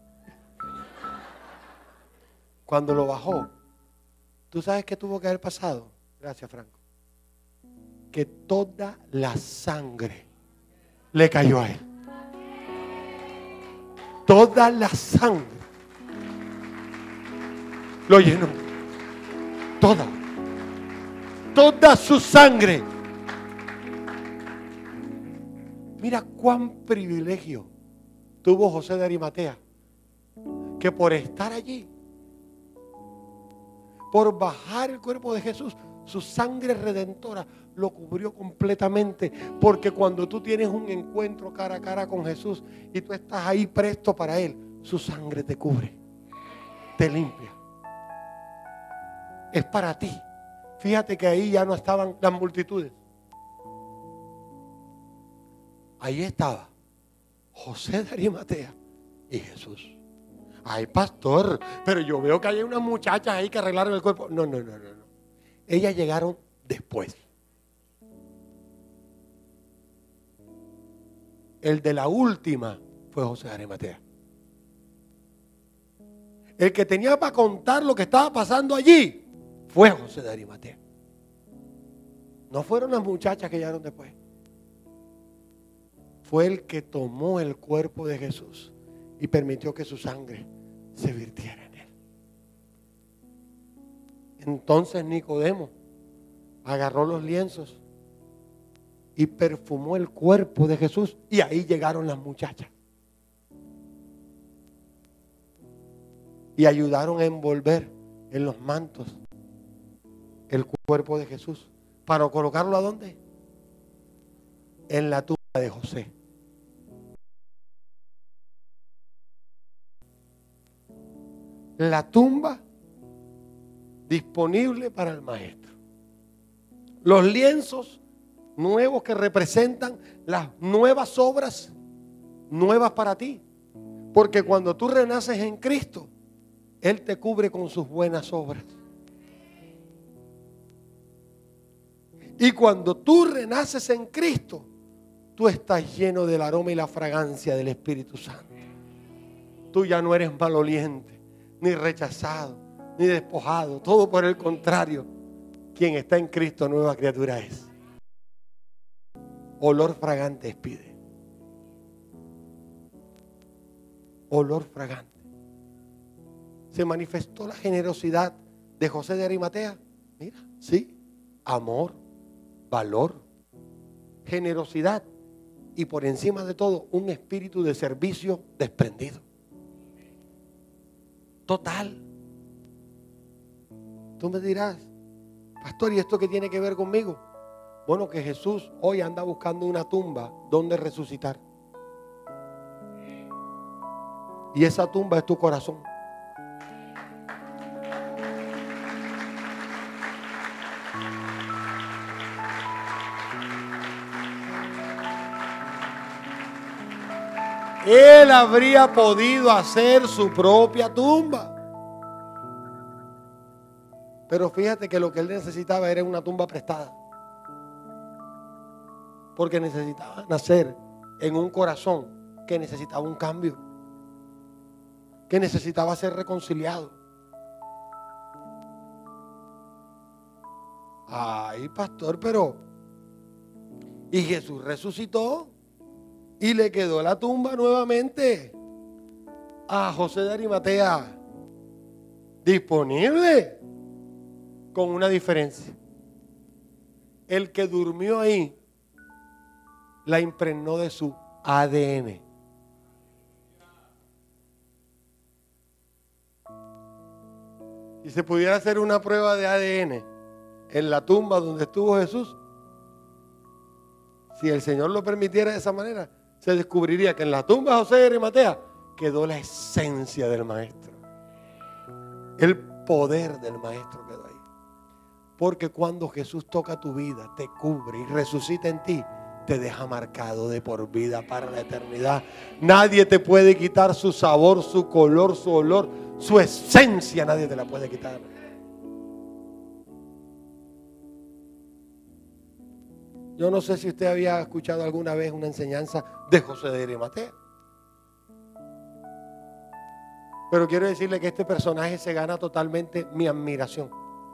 [SPEAKER 1] ¿tú sabes qué tuvo que haber pasado? Gracias, Franco. Que toda la sangre le cayó a él. Toda la sangre lo llenó. Toda su sangre. Mira cuán privilegio tuvo José de Arimatea, que por estar allí, por bajar el cuerpo de Jesús, su sangre redentora lo cubrió completamente. Porque cuando tú tienes un encuentro cara a cara con Jesús y tú estás ahí presto para Él, su sangre te cubre, te limpia. Es para ti. Fíjate que ahí ya no estaban las multitudes. Ahí estaba José de Arimatea y Jesús. Ay, pastor, pero yo veo que hay unas muchachas ahí que arreglaron el cuerpo. No. Ellas llegaron después. El de la última fue José de Arimatea. El que tenía para contar lo que estaba pasando allí fue José de Arimatea. No fueron las muchachas que llegaron después. Fue el que tomó el cuerpo de Jesús y permitió que su sangre se virtiera en él. Entonces Nicodemo agarró los lienzos y perfumó el cuerpo de Jesús, y ahí llegaron las muchachas y ayudaron a envolver en los mantos el cuerpo de Jesús para colocarlo ¿a dónde? En la tumba de José. La tumba disponible para el maestro. Los lienzos nuevos que representan las nuevas obras, nuevas para ti. Porque cuando tú renaces en Cristo, Él te cubre con sus buenas obras. Y cuando tú renaces en Cristo, tú estás lleno del aroma y la fragancia del Espíritu Santo. Tú ya no eres maloliente, ni rechazado, ni despojado. Todo por el contrario. Quien está en Cristo, nueva criatura es. Olor fragante expide. Olor fragante. Se manifestó la generosidad de José de Arimatea. Mira, sí, amor, valor, generosidad y por encima de todo un espíritu de servicio desprendido. Total. Tú me dirás, pastor, ¿y esto qué tiene que ver conmigo? Bueno, que Jesús hoy anda buscando una tumba donde resucitar. Y esa tumba es tu corazón. Él habría podido hacer su propia tumba. Pero fíjate que lo que él necesitaba era una tumba prestada. Porque necesitaba nacer en un corazón que necesitaba un cambio. Que necesitaba ser reconciliado. Ay, pastor, pero ¿y Jesús resucitó? Y le quedó la tumba nuevamente a José de Arimatea disponible, con una diferencia. El que durmió ahí la impregnó de su ADN. Si se pudiera hacer una prueba de ADN en la tumba donde estuvo Jesús, si el Señor lo permitiera de esa manera, se descubriría que en la tumba de José de Arimatea quedó la esencia del Maestro. El poder del Maestro quedó ahí. Porque cuando Jesús toca tu vida, te cubre y resucita en ti, te deja marcado de por vida para la eternidad. Nadie te puede quitar su sabor, su color, su olor, su esencia. Nadie te la puede quitar. Yo no sé si usted había escuchado alguna vez una enseñanza de José de Arimatea. Pero quiero decirle que este personaje se gana totalmente mi admiración.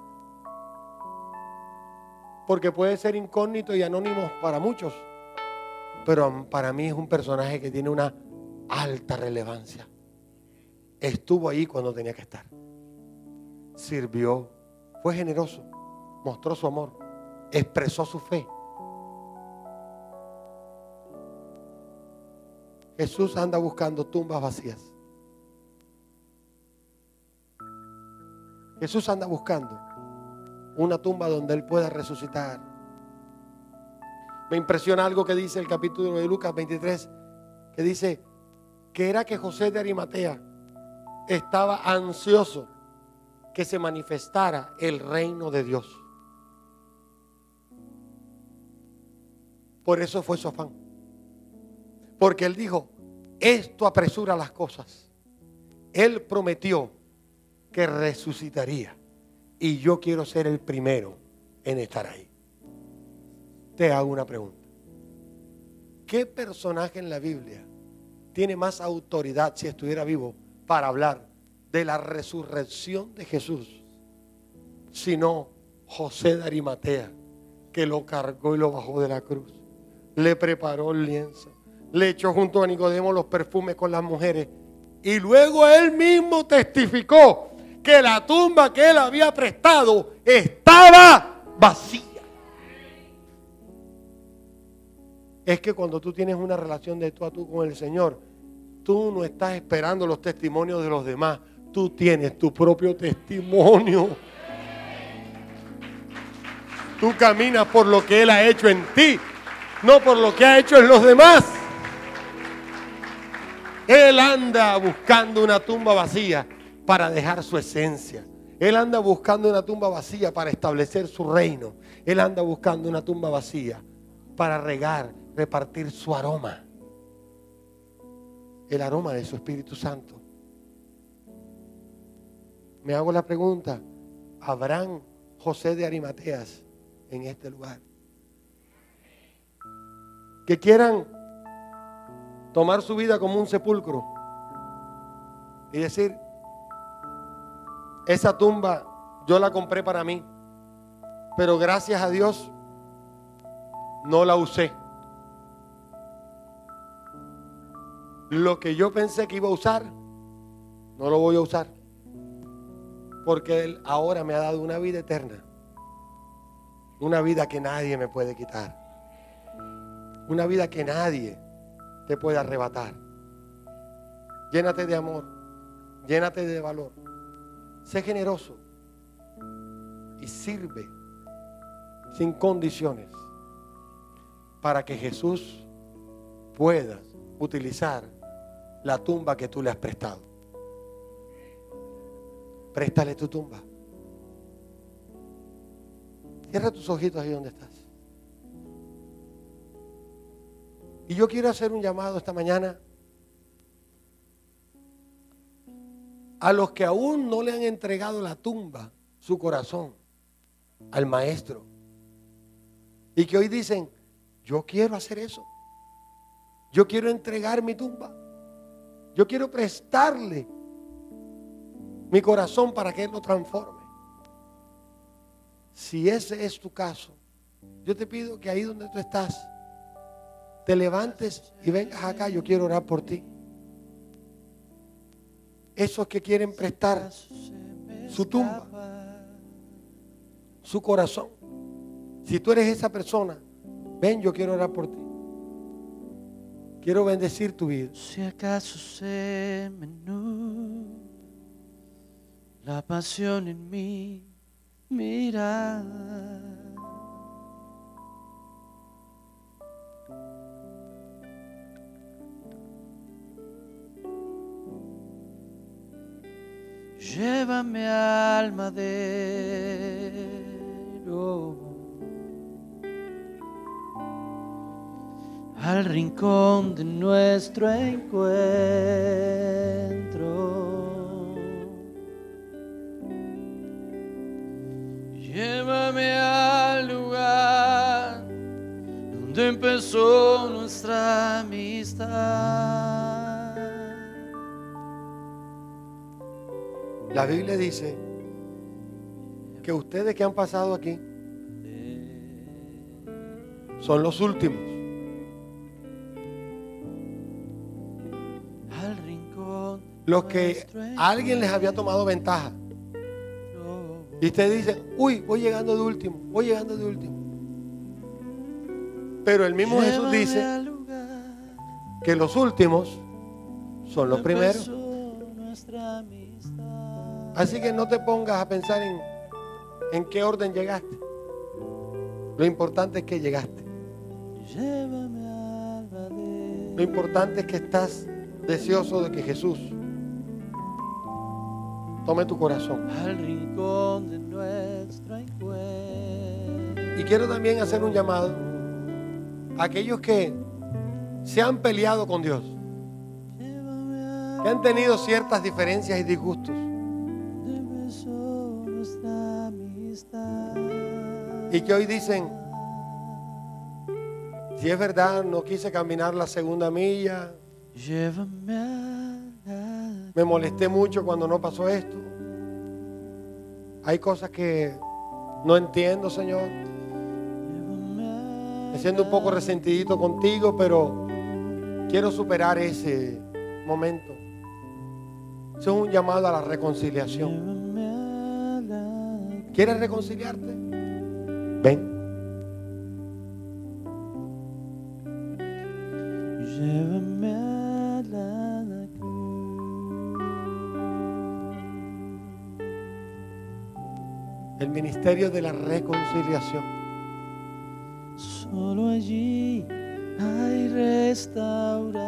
[SPEAKER 1] Porque puede ser incógnito y anónimo para muchos, pero para mí es un personaje que tiene una alta relevancia. Estuvo ahí cuando tenía que estar. Sirvió, fue generoso, mostró su amor, expresó su fe. Jesús anda buscando tumbas vacías. Jesús anda buscando una tumba donde Él pueda resucitar. Me impresiona algo que dice el capítulo de Lucas 23, que dice que era que José de Arimatea estaba ansioso que se manifestara el reino de Dios. Por eso fue su afán. Porque Él dijo, esto apresura las cosas. Él prometió que resucitaría. Y yo quiero ser el primero en estar ahí. Te hago una pregunta. ¿Qué personaje en la Biblia tiene más autoridad si estuviera vivo para hablar de la resurrección de Jesús? Sino José de Arimatea, que lo cargó y lo bajó de la cruz. Le preparó el lienzo. Le echó junto a Nicodemo los perfumes con las mujeres. Y luego él mismo testificó que la tumba que él había prestado estaba vacía. Es que cuando tú tienes una relación de tú a tú con el Señor, tú no estás esperando los testimonios de los demás. Tú tienes tu propio testimonio. Tú caminas por lo que Él ha hecho en ti, no por lo que ha hecho en los demás. Él anda buscando una tumba vacía para dejar su esencia. Él anda buscando una tumba vacía para establecer su reino. Él anda buscando una tumba vacía para repartir su aroma. El aroma de su Espíritu Santo. Me hago la pregunta, ¿habrán José de Arimateas en este lugar que quieran tomar su vida como un sepulcro y decir, esa tumba yo la compré para mí, pero gracias a Dios no la usé? Lo que yo pensé que iba a usar, no lo voy a usar, porque Él ahora me ha dado una vida eterna, una vida que nadie me puede quitar, una vida que nadie te puede arrebatar. Llénate de amor, llénate de valor, sé generoso y sirve sin condiciones para que Jesús pueda utilizar la tumba que tú le has prestado. Préstale tu tumba. Cierra tus ojitos ahí donde estás. Y yo quiero hacer un llamado esta mañana a los que aún no le han entregado la tumba, su corazón, al Maestro. Y que hoy dicen, yo quiero hacer eso. Yo quiero entregar mi tumba. Yo quiero prestarle mi corazón para que Él lo transforme. Si ese es tu caso, yo te pido que ahí donde tú estás, te levantes y vengas acá, yo quiero orar por ti. Esos que quieren prestar su tumba, su corazón. Si tú eres esa persona, ven, yo quiero orar por ti. Quiero bendecir tu vida.
[SPEAKER 2] Si acaso se me nubla la pasión en mi mirada, llévame al madero, al rincón de nuestro encuentro. Llévame al lugar donde empezó nuestra amistad.
[SPEAKER 1] La Biblia dice que ustedes que han pasado aquí son los últimos.
[SPEAKER 2] Al rincón
[SPEAKER 1] Los que alguien les había tomado ventaja. Y ustedes dicen, uy, voy llegando de último, voy llegando de último. Pero el mismo Jesús dice que los últimos son los primeros. Así que no te pongas a pensar en qué orden llegaste. Lo importante es que llegaste. Lo importante es que estás deseoso de que Jesús tome tu corazón.
[SPEAKER 2] Al rincón de nuestro encuentro.
[SPEAKER 1] Y quiero también hacer un llamado a aquellos que se han peleado con Dios, que han tenido ciertas diferencias y disgustos, y que hoy dicen, si es verdad, no quise caminar la segunda milla, me molesté mucho cuando no pasó esto, hay cosas que no entiendo, Señor, me siento un poco resentidito contigo, pero quiero superar ese momento. Eso es un llamado a la reconciliación. ¿Quieres reconciliarte? Ven.
[SPEAKER 2] Llévame a la cruz.
[SPEAKER 1] El ministerio de la reconciliación.
[SPEAKER 2] Solo allí hay restauración.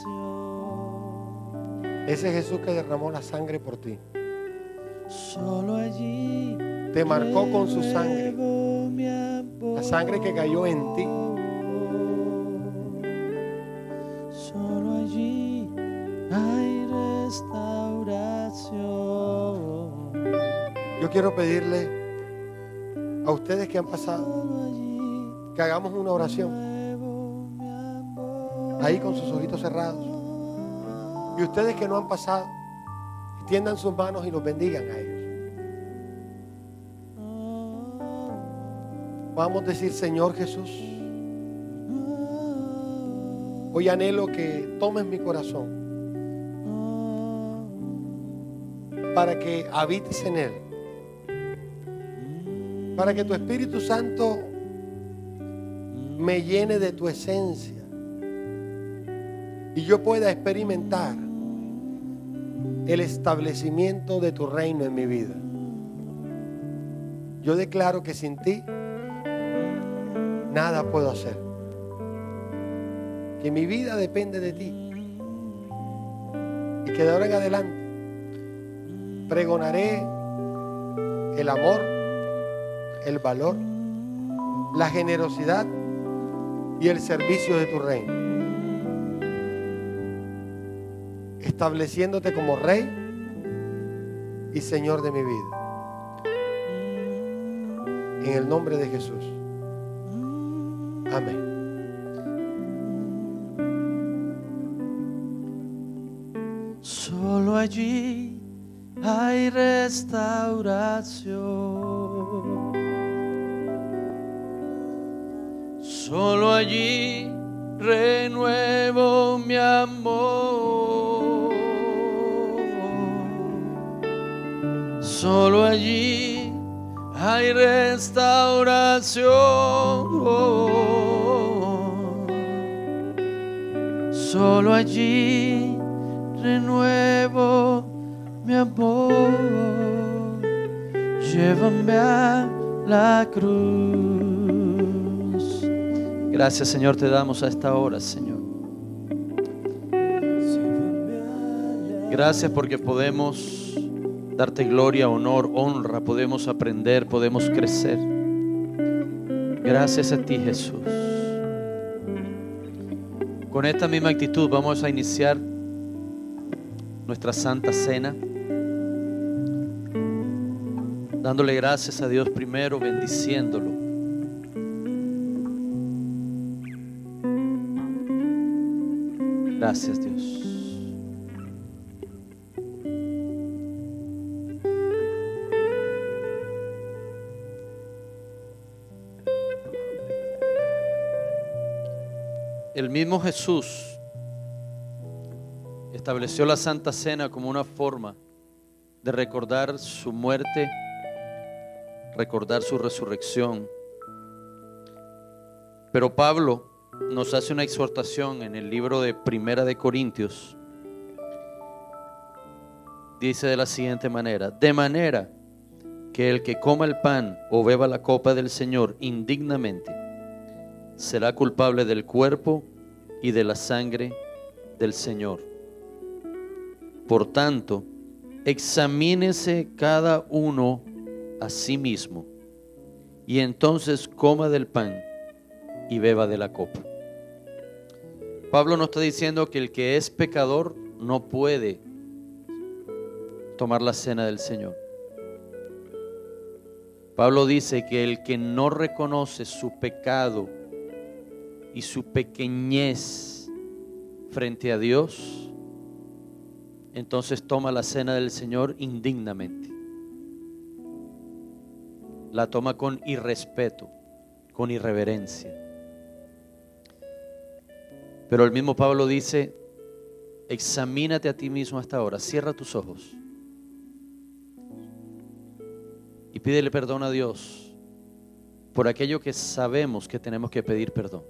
[SPEAKER 1] Ese Jesús que derramó la sangre por ti.
[SPEAKER 2] Solo allí
[SPEAKER 1] te marcó con su sangre, la sangre que cayó en ti.
[SPEAKER 2] Solo allí hay restauración.
[SPEAKER 1] Yo quiero pedirle a ustedes que han pasado que hagamos una oración ahí con sus ojitos cerrados, y ustedes que no han pasado, extiendan sus manos y los bendigan a ellos. Vamos a decir, Señor Jesús, hoy anhelo que tomes mi corazón para que habites en él, para que tu Espíritu Santo me llene de tu esencia y yo pueda experimentar el establecimiento de tu reino en mi vida. Yo declaro que sin ti nada puedo hacer, que mi vida depende de ti, y que de ahora en adelante pregonaré el amor, el valor, la generosidad y el servicio de tu reino, estableciéndote como Rey y Señor de mi vida. En el nombre de Jesús. Amén.
[SPEAKER 2] Solo allí hay restauración. Solo allí renuevo mi amor. Solo allí hay restauración. Solo allí renuevo mi amor. Llévame a la cruz. Gracias, Señor, te damos a esta hora, Señor. Gracias porque podemos darte gloria, honor, honra, podemos aprender, podemos crecer. Gracias a ti, Jesús. Con esta misma actitud vamos a iniciar nuestra Santa Cena, dándole gracias a Dios primero, bendiciéndolo. Gracias, Dios. El mismo Jesús estableció la Santa Cena como una forma de recordar su muerte, recordar su resurrección. Pero Pablo nos hace una exhortación en el libro de Primera de Corintios. Dice de la siguiente manera: de manera que el que coma el pan o beba la copa del Señor indignamente será culpable del cuerpo y de la sangre del Señor. Por tanto, examínese cada uno a sí mismo, y entonces coma del pan y beba de la copa. Pablo nos está diciendo que el que es pecador no puede tomar la cena del Señor. Pablo dice que el que no reconoce su pecado y su pequeñez frente a Dios, entonces toma la cena del Señor indignamente. La toma con irrespeto, con irreverencia. Pero el mismo Pablo dice: examínate a ti mismo hasta ahora, cierra tus ojos y pídele perdón a Dios por aquello que sabemos que tenemos que pedir perdón,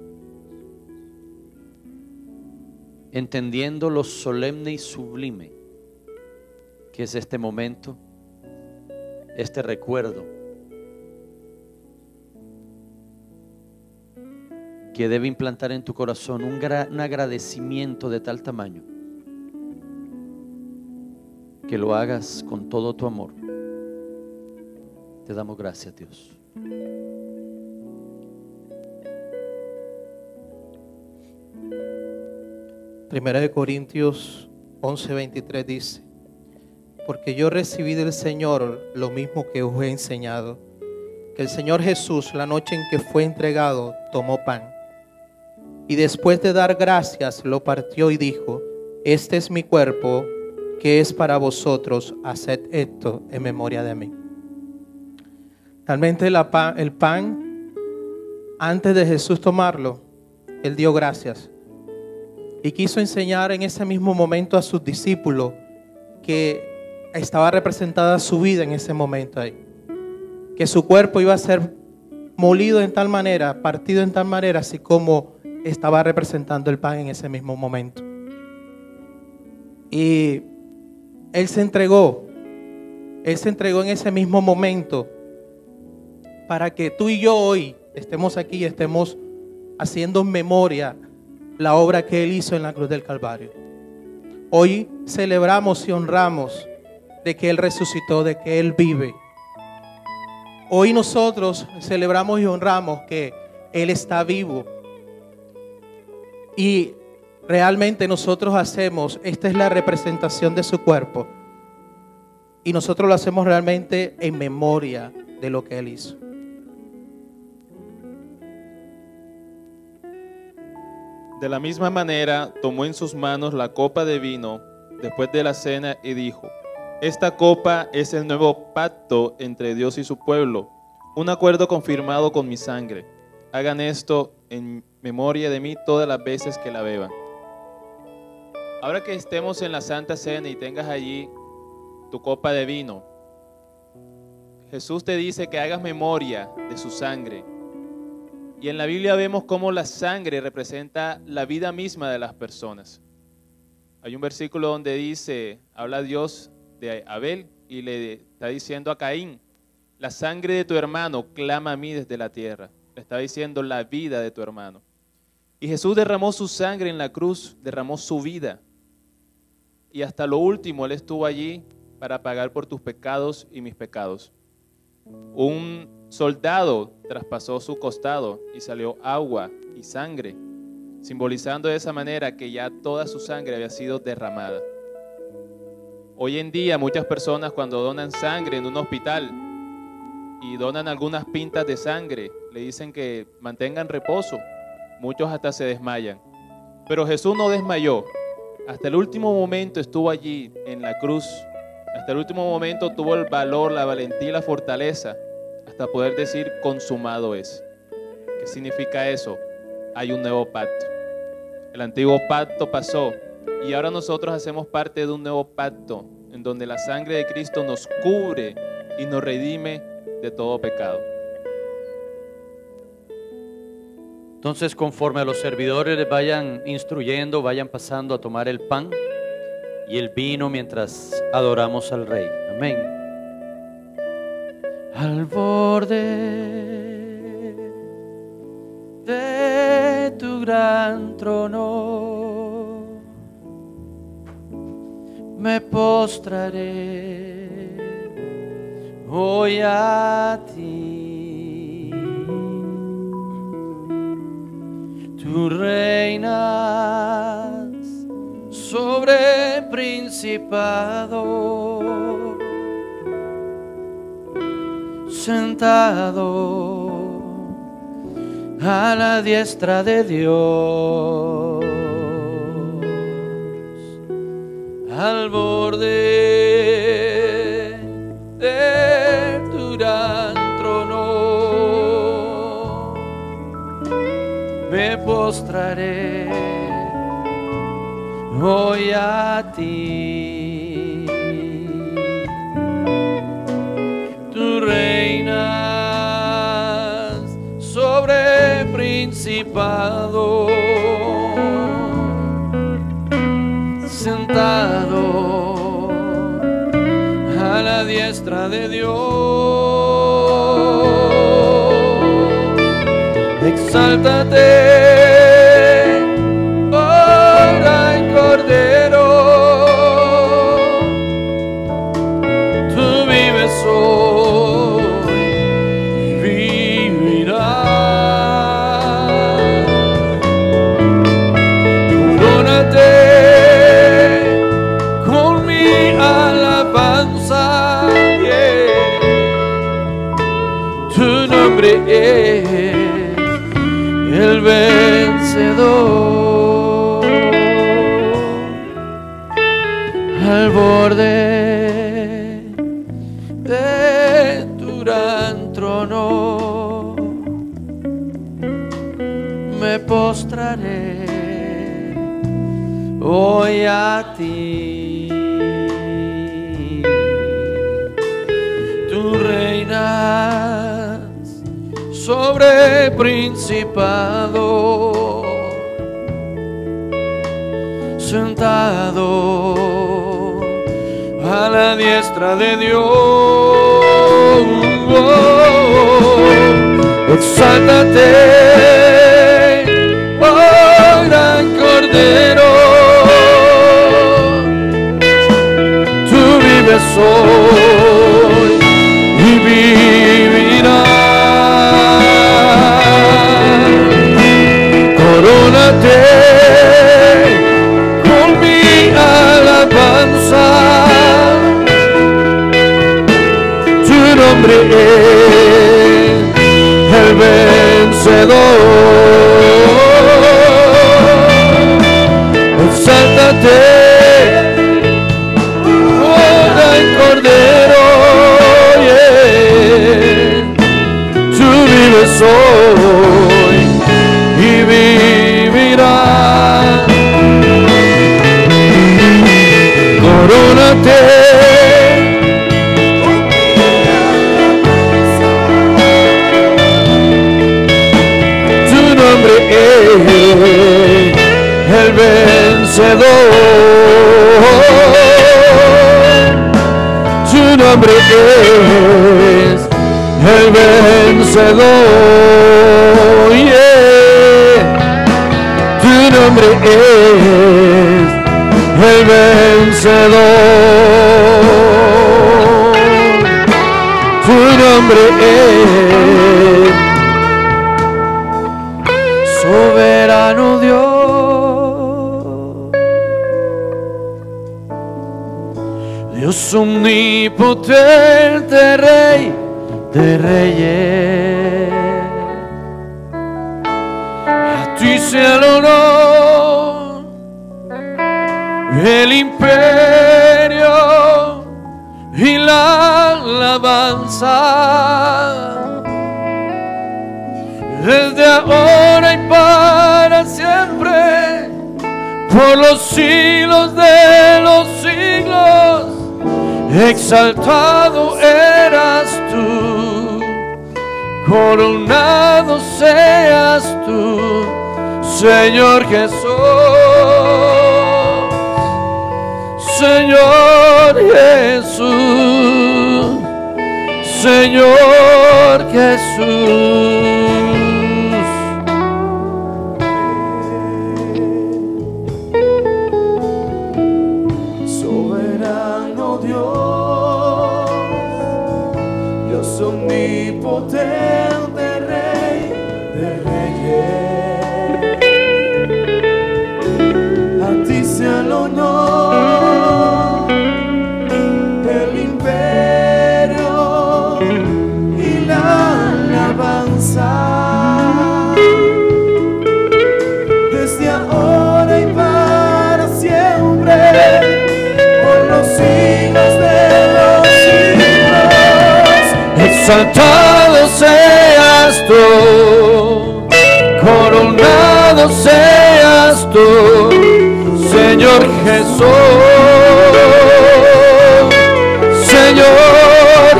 [SPEAKER 2] entendiendo lo solemne y sublime que es este momento, este recuerdo que debe implantar en tu corazón un agradecimiento de tal tamaño que lo hagas con todo tu amor. Te damos gracias, Dios.
[SPEAKER 3] Primera de Corintios 11:23 dice: porque yo recibí del Señor lo mismo que os he enseñado, que el Señor Jesús, la noche en que fue entregado, tomó pan, y después de dar gracias lo partió y dijo: este es mi cuerpo, que es para vosotros, haced esto en memoria de mí. Realmente el pan, antes de Jesús tomarlo, Él dio gracias y quiso enseñar en ese mismo momento a sus discípulos que estaba representada su vida en ese momento ahí, que su cuerpo iba a ser molido en tal manera, partido en tal manera, así como estaba representando el pan en ese mismo momento. Y Él se entregó en ese mismo momento para que tú y yo hoy estemos aquí y estemos haciendo en memoria la obra que Él hizo en la cruz del Calvario. Hoy celebramos y honramos de que Él resucitó, de que Él vive. Hoy nosotros celebramos y honramos que Él está vivo. Y realmente nosotros hacemos, esta es la representación de su cuerpo. Y nosotros lo hacemos realmente en memoria de lo que Él hizo.
[SPEAKER 4] De la misma manera, tomó en sus manos la copa de vino después de la cena y dijo: esta copa es el nuevo pacto entre Dios y su pueblo, un acuerdo confirmado con mi sangre. Hagan esto en memoria de mí todas las veces que la beban. Ahora que estemos en la Santa Cena y tengas allí tu copa de vino, Jesús te dice que hagas memoria de su sangre. Y en la Biblia vemos cómo la sangre representa la vida misma de las personas. Hay un versículo donde dice, habla Dios de Abel y le está diciendo a Caín, la sangre de tu hermano clama a mí desde la tierra. Le está diciendo la vida de tu hermano. Y Jesús derramó su sangre en la cruz, derramó su vida. Y hasta lo último Él estuvo allí para pagar por tus pecados y mis pecados. Un soldado traspasó su costado y salió agua y sangre, simbolizando de esa manera que ya toda su sangre había sido derramada. Hoy en día muchas personas cuando donan sangre en un hospital y donan algunas pintas de sangre, le dicen que mantengan reposo. Muchos hasta se desmayan. Pero Jesús no desmayó. Hasta el último momento estuvo allí en la cruz. Hasta el último momento tuvo el valor, la valentía y la fortaleza hasta poder decir consumado es. ¿Qué significa eso? Hay un nuevo pacto. El antiguo pacto pasó y ahora nosotros hacemos parte de un nuevo pacto en donde la sangre de Cristo nos cubre y nos redime de todo pecado.
[SPEAKER 2] Entonces, conforme a los servidores les vayan instruyendo, vayan pasando a tomar el pan y el vino mientras adoramos al Rey. Amén. Al borde de tu gran trono me postraré hoy a ti. Tú reinas sobre principado, sentado a la diestra de Dios, al borde de tu gran trono me postraré hoy a ti. Tú reinas sobre principado, sentado a la diestra de Dios. Exáltate, oh gran Cordero, tú vives hoy y vivirás. Corónate con mi alabanza, yeah. Tu nombre es el vencedor. Al borde de tu gran trono me postraré hoy a ti. Tú reinas sobre principado, sentado a la diestra de Dios. Exáltate, oh gran Cordero, tú vives hoy y vivirás. Corónate con mi alabanza, tu nombre es el vencedor. Exáltate, oh gran Cordero, yeah. Tú vives hoy y Corónate. Tu nombre es el vencedor. Tu nombre es el vencedor. Yeah. Tu nombre es el vencedor. Tu nombre es soberano Dios, Dios omnipotente, Rey de reyes. A ti sea el honor, el imperio y la alabanza, desde ahora y para siempre, por los siglos de los siglos. Exaltado eras tú, coronado seas tú, Señor Jesús, Señor Jesús, Señor Jesús.
[SPEAKER 5] Soberano Dios, Dios omnipotente, Rey de reyes. A ti sea el honor, el imperio y la alabanza, desde ahora y para siempre, por los siglos de los siglos.
[SPEAKER 2] Exaltado seas tú, coronado seas tú, Señor Jesús, Señor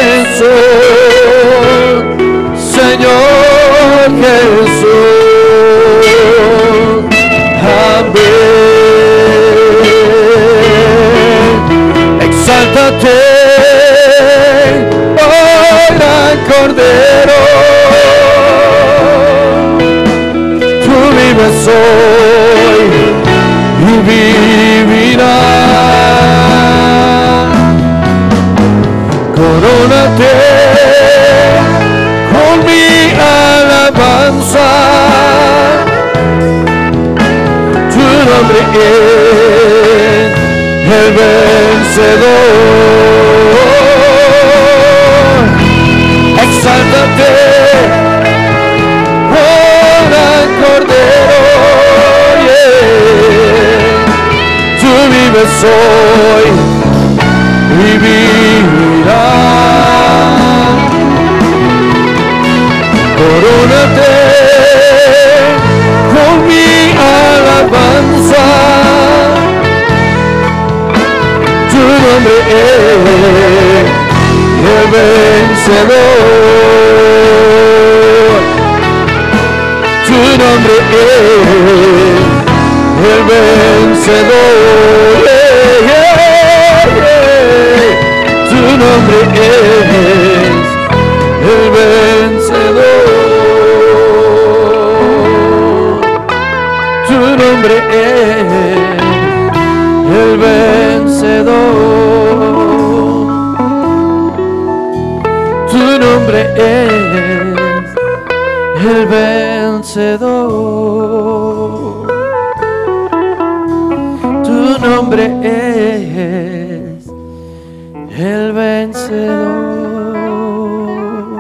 [SPEAKER 2] Jesús, Señor Jesús. Amén. Exáltate, oh gran Cordero, tú vives hoy y vivirás. Corónate con mi alabanza. Tu nombre es el vencedor. Exáltate, oh gran Cordero, yeah. Tú vives hoy y vivirás. Corónate con mi alabanza. Tu nombre es el vencedor. Tu nombre es el vencedor. Yeah, yeah. Tu nombre es el vencedor. Tu nombre es el vencedor. Tu nombre es el vencedor. Tu nombre es el vencedor.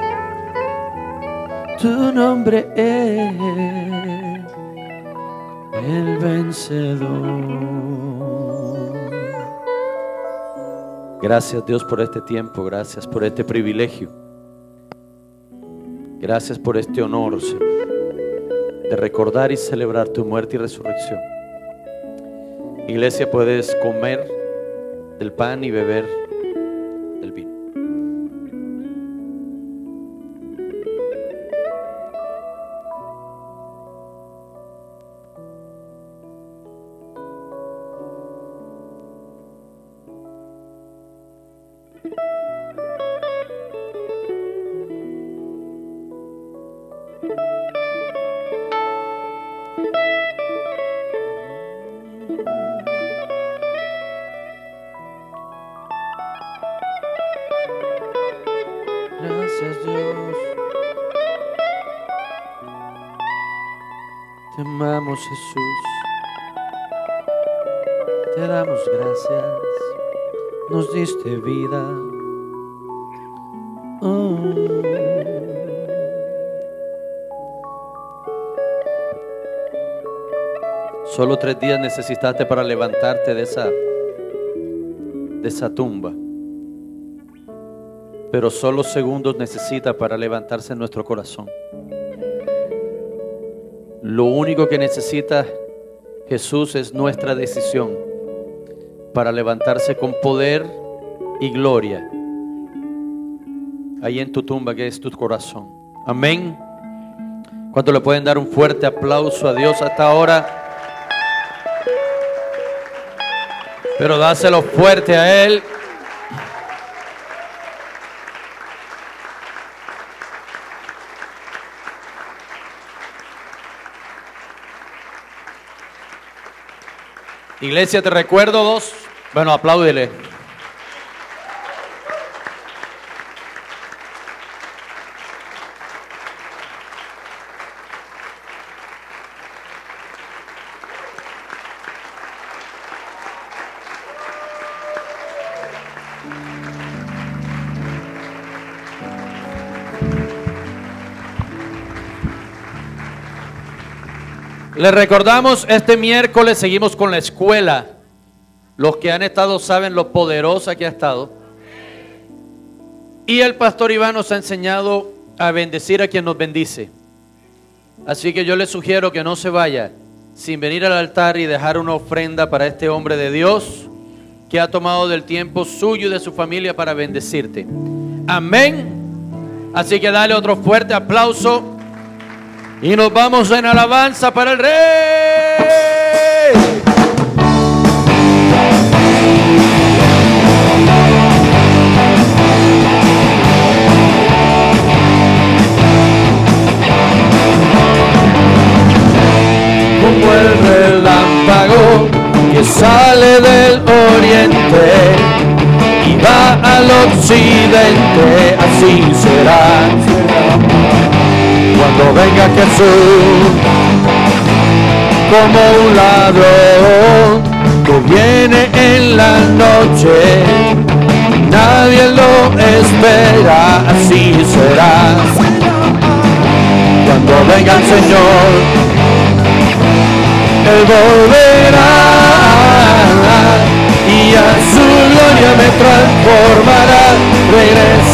[SPEAKER 2] Tu nombre es el vencedor. Gracias, Dios, por este tiempo. Gracias por este privilegio. Gracias por este honor, Señor, de recordar y celebrar tu muerte y resurrección. Iglesia, puedes comer del pan y beber del vino. Gracias, Dios. Te amamos, Jesús. Te damos gracias. Nos diste vida. Solo 3 días necesitaste para levantarte de esa tumba. Pero solo segundos necesita para levantarse en nuestro corazón. Lo único que necesita Jesús es nuestra decisión para levantarse con poder y gloria ahí en tu tumba, que es tu corazón. Amén. ¿Cuánto le pueden dar un fuerte aplauso a Dios hasta ahora? Pero dáselo fuerte a Él. Iglesia, te recuerdo 2. Bueno, apláudele. Les recordamos, este miércoles seguimos con la escuela. Los que han estado saben lo poderosa que ha estado. Y el pastor Iván nos ha enseñado a bendecir a quien nos bendice. Así que yo les sugiero que no se vaya sin venir al altar y dejar una ofrenda para este hombre de Dios que ha tomado del tiempo suyo y de su familia para bendecirte. Amén. Así que dale otro fuerte aplauso. Y nos vamos en alabanza para el Rey. Como el relámpago que sale del oriente y va al occidente, así será. Cuando venga Jesús como un ladrón que viene en la noche, nadie lo espera, así será. Cuando venga el Señor, Él volverá y a su gloria me transformará, regresará.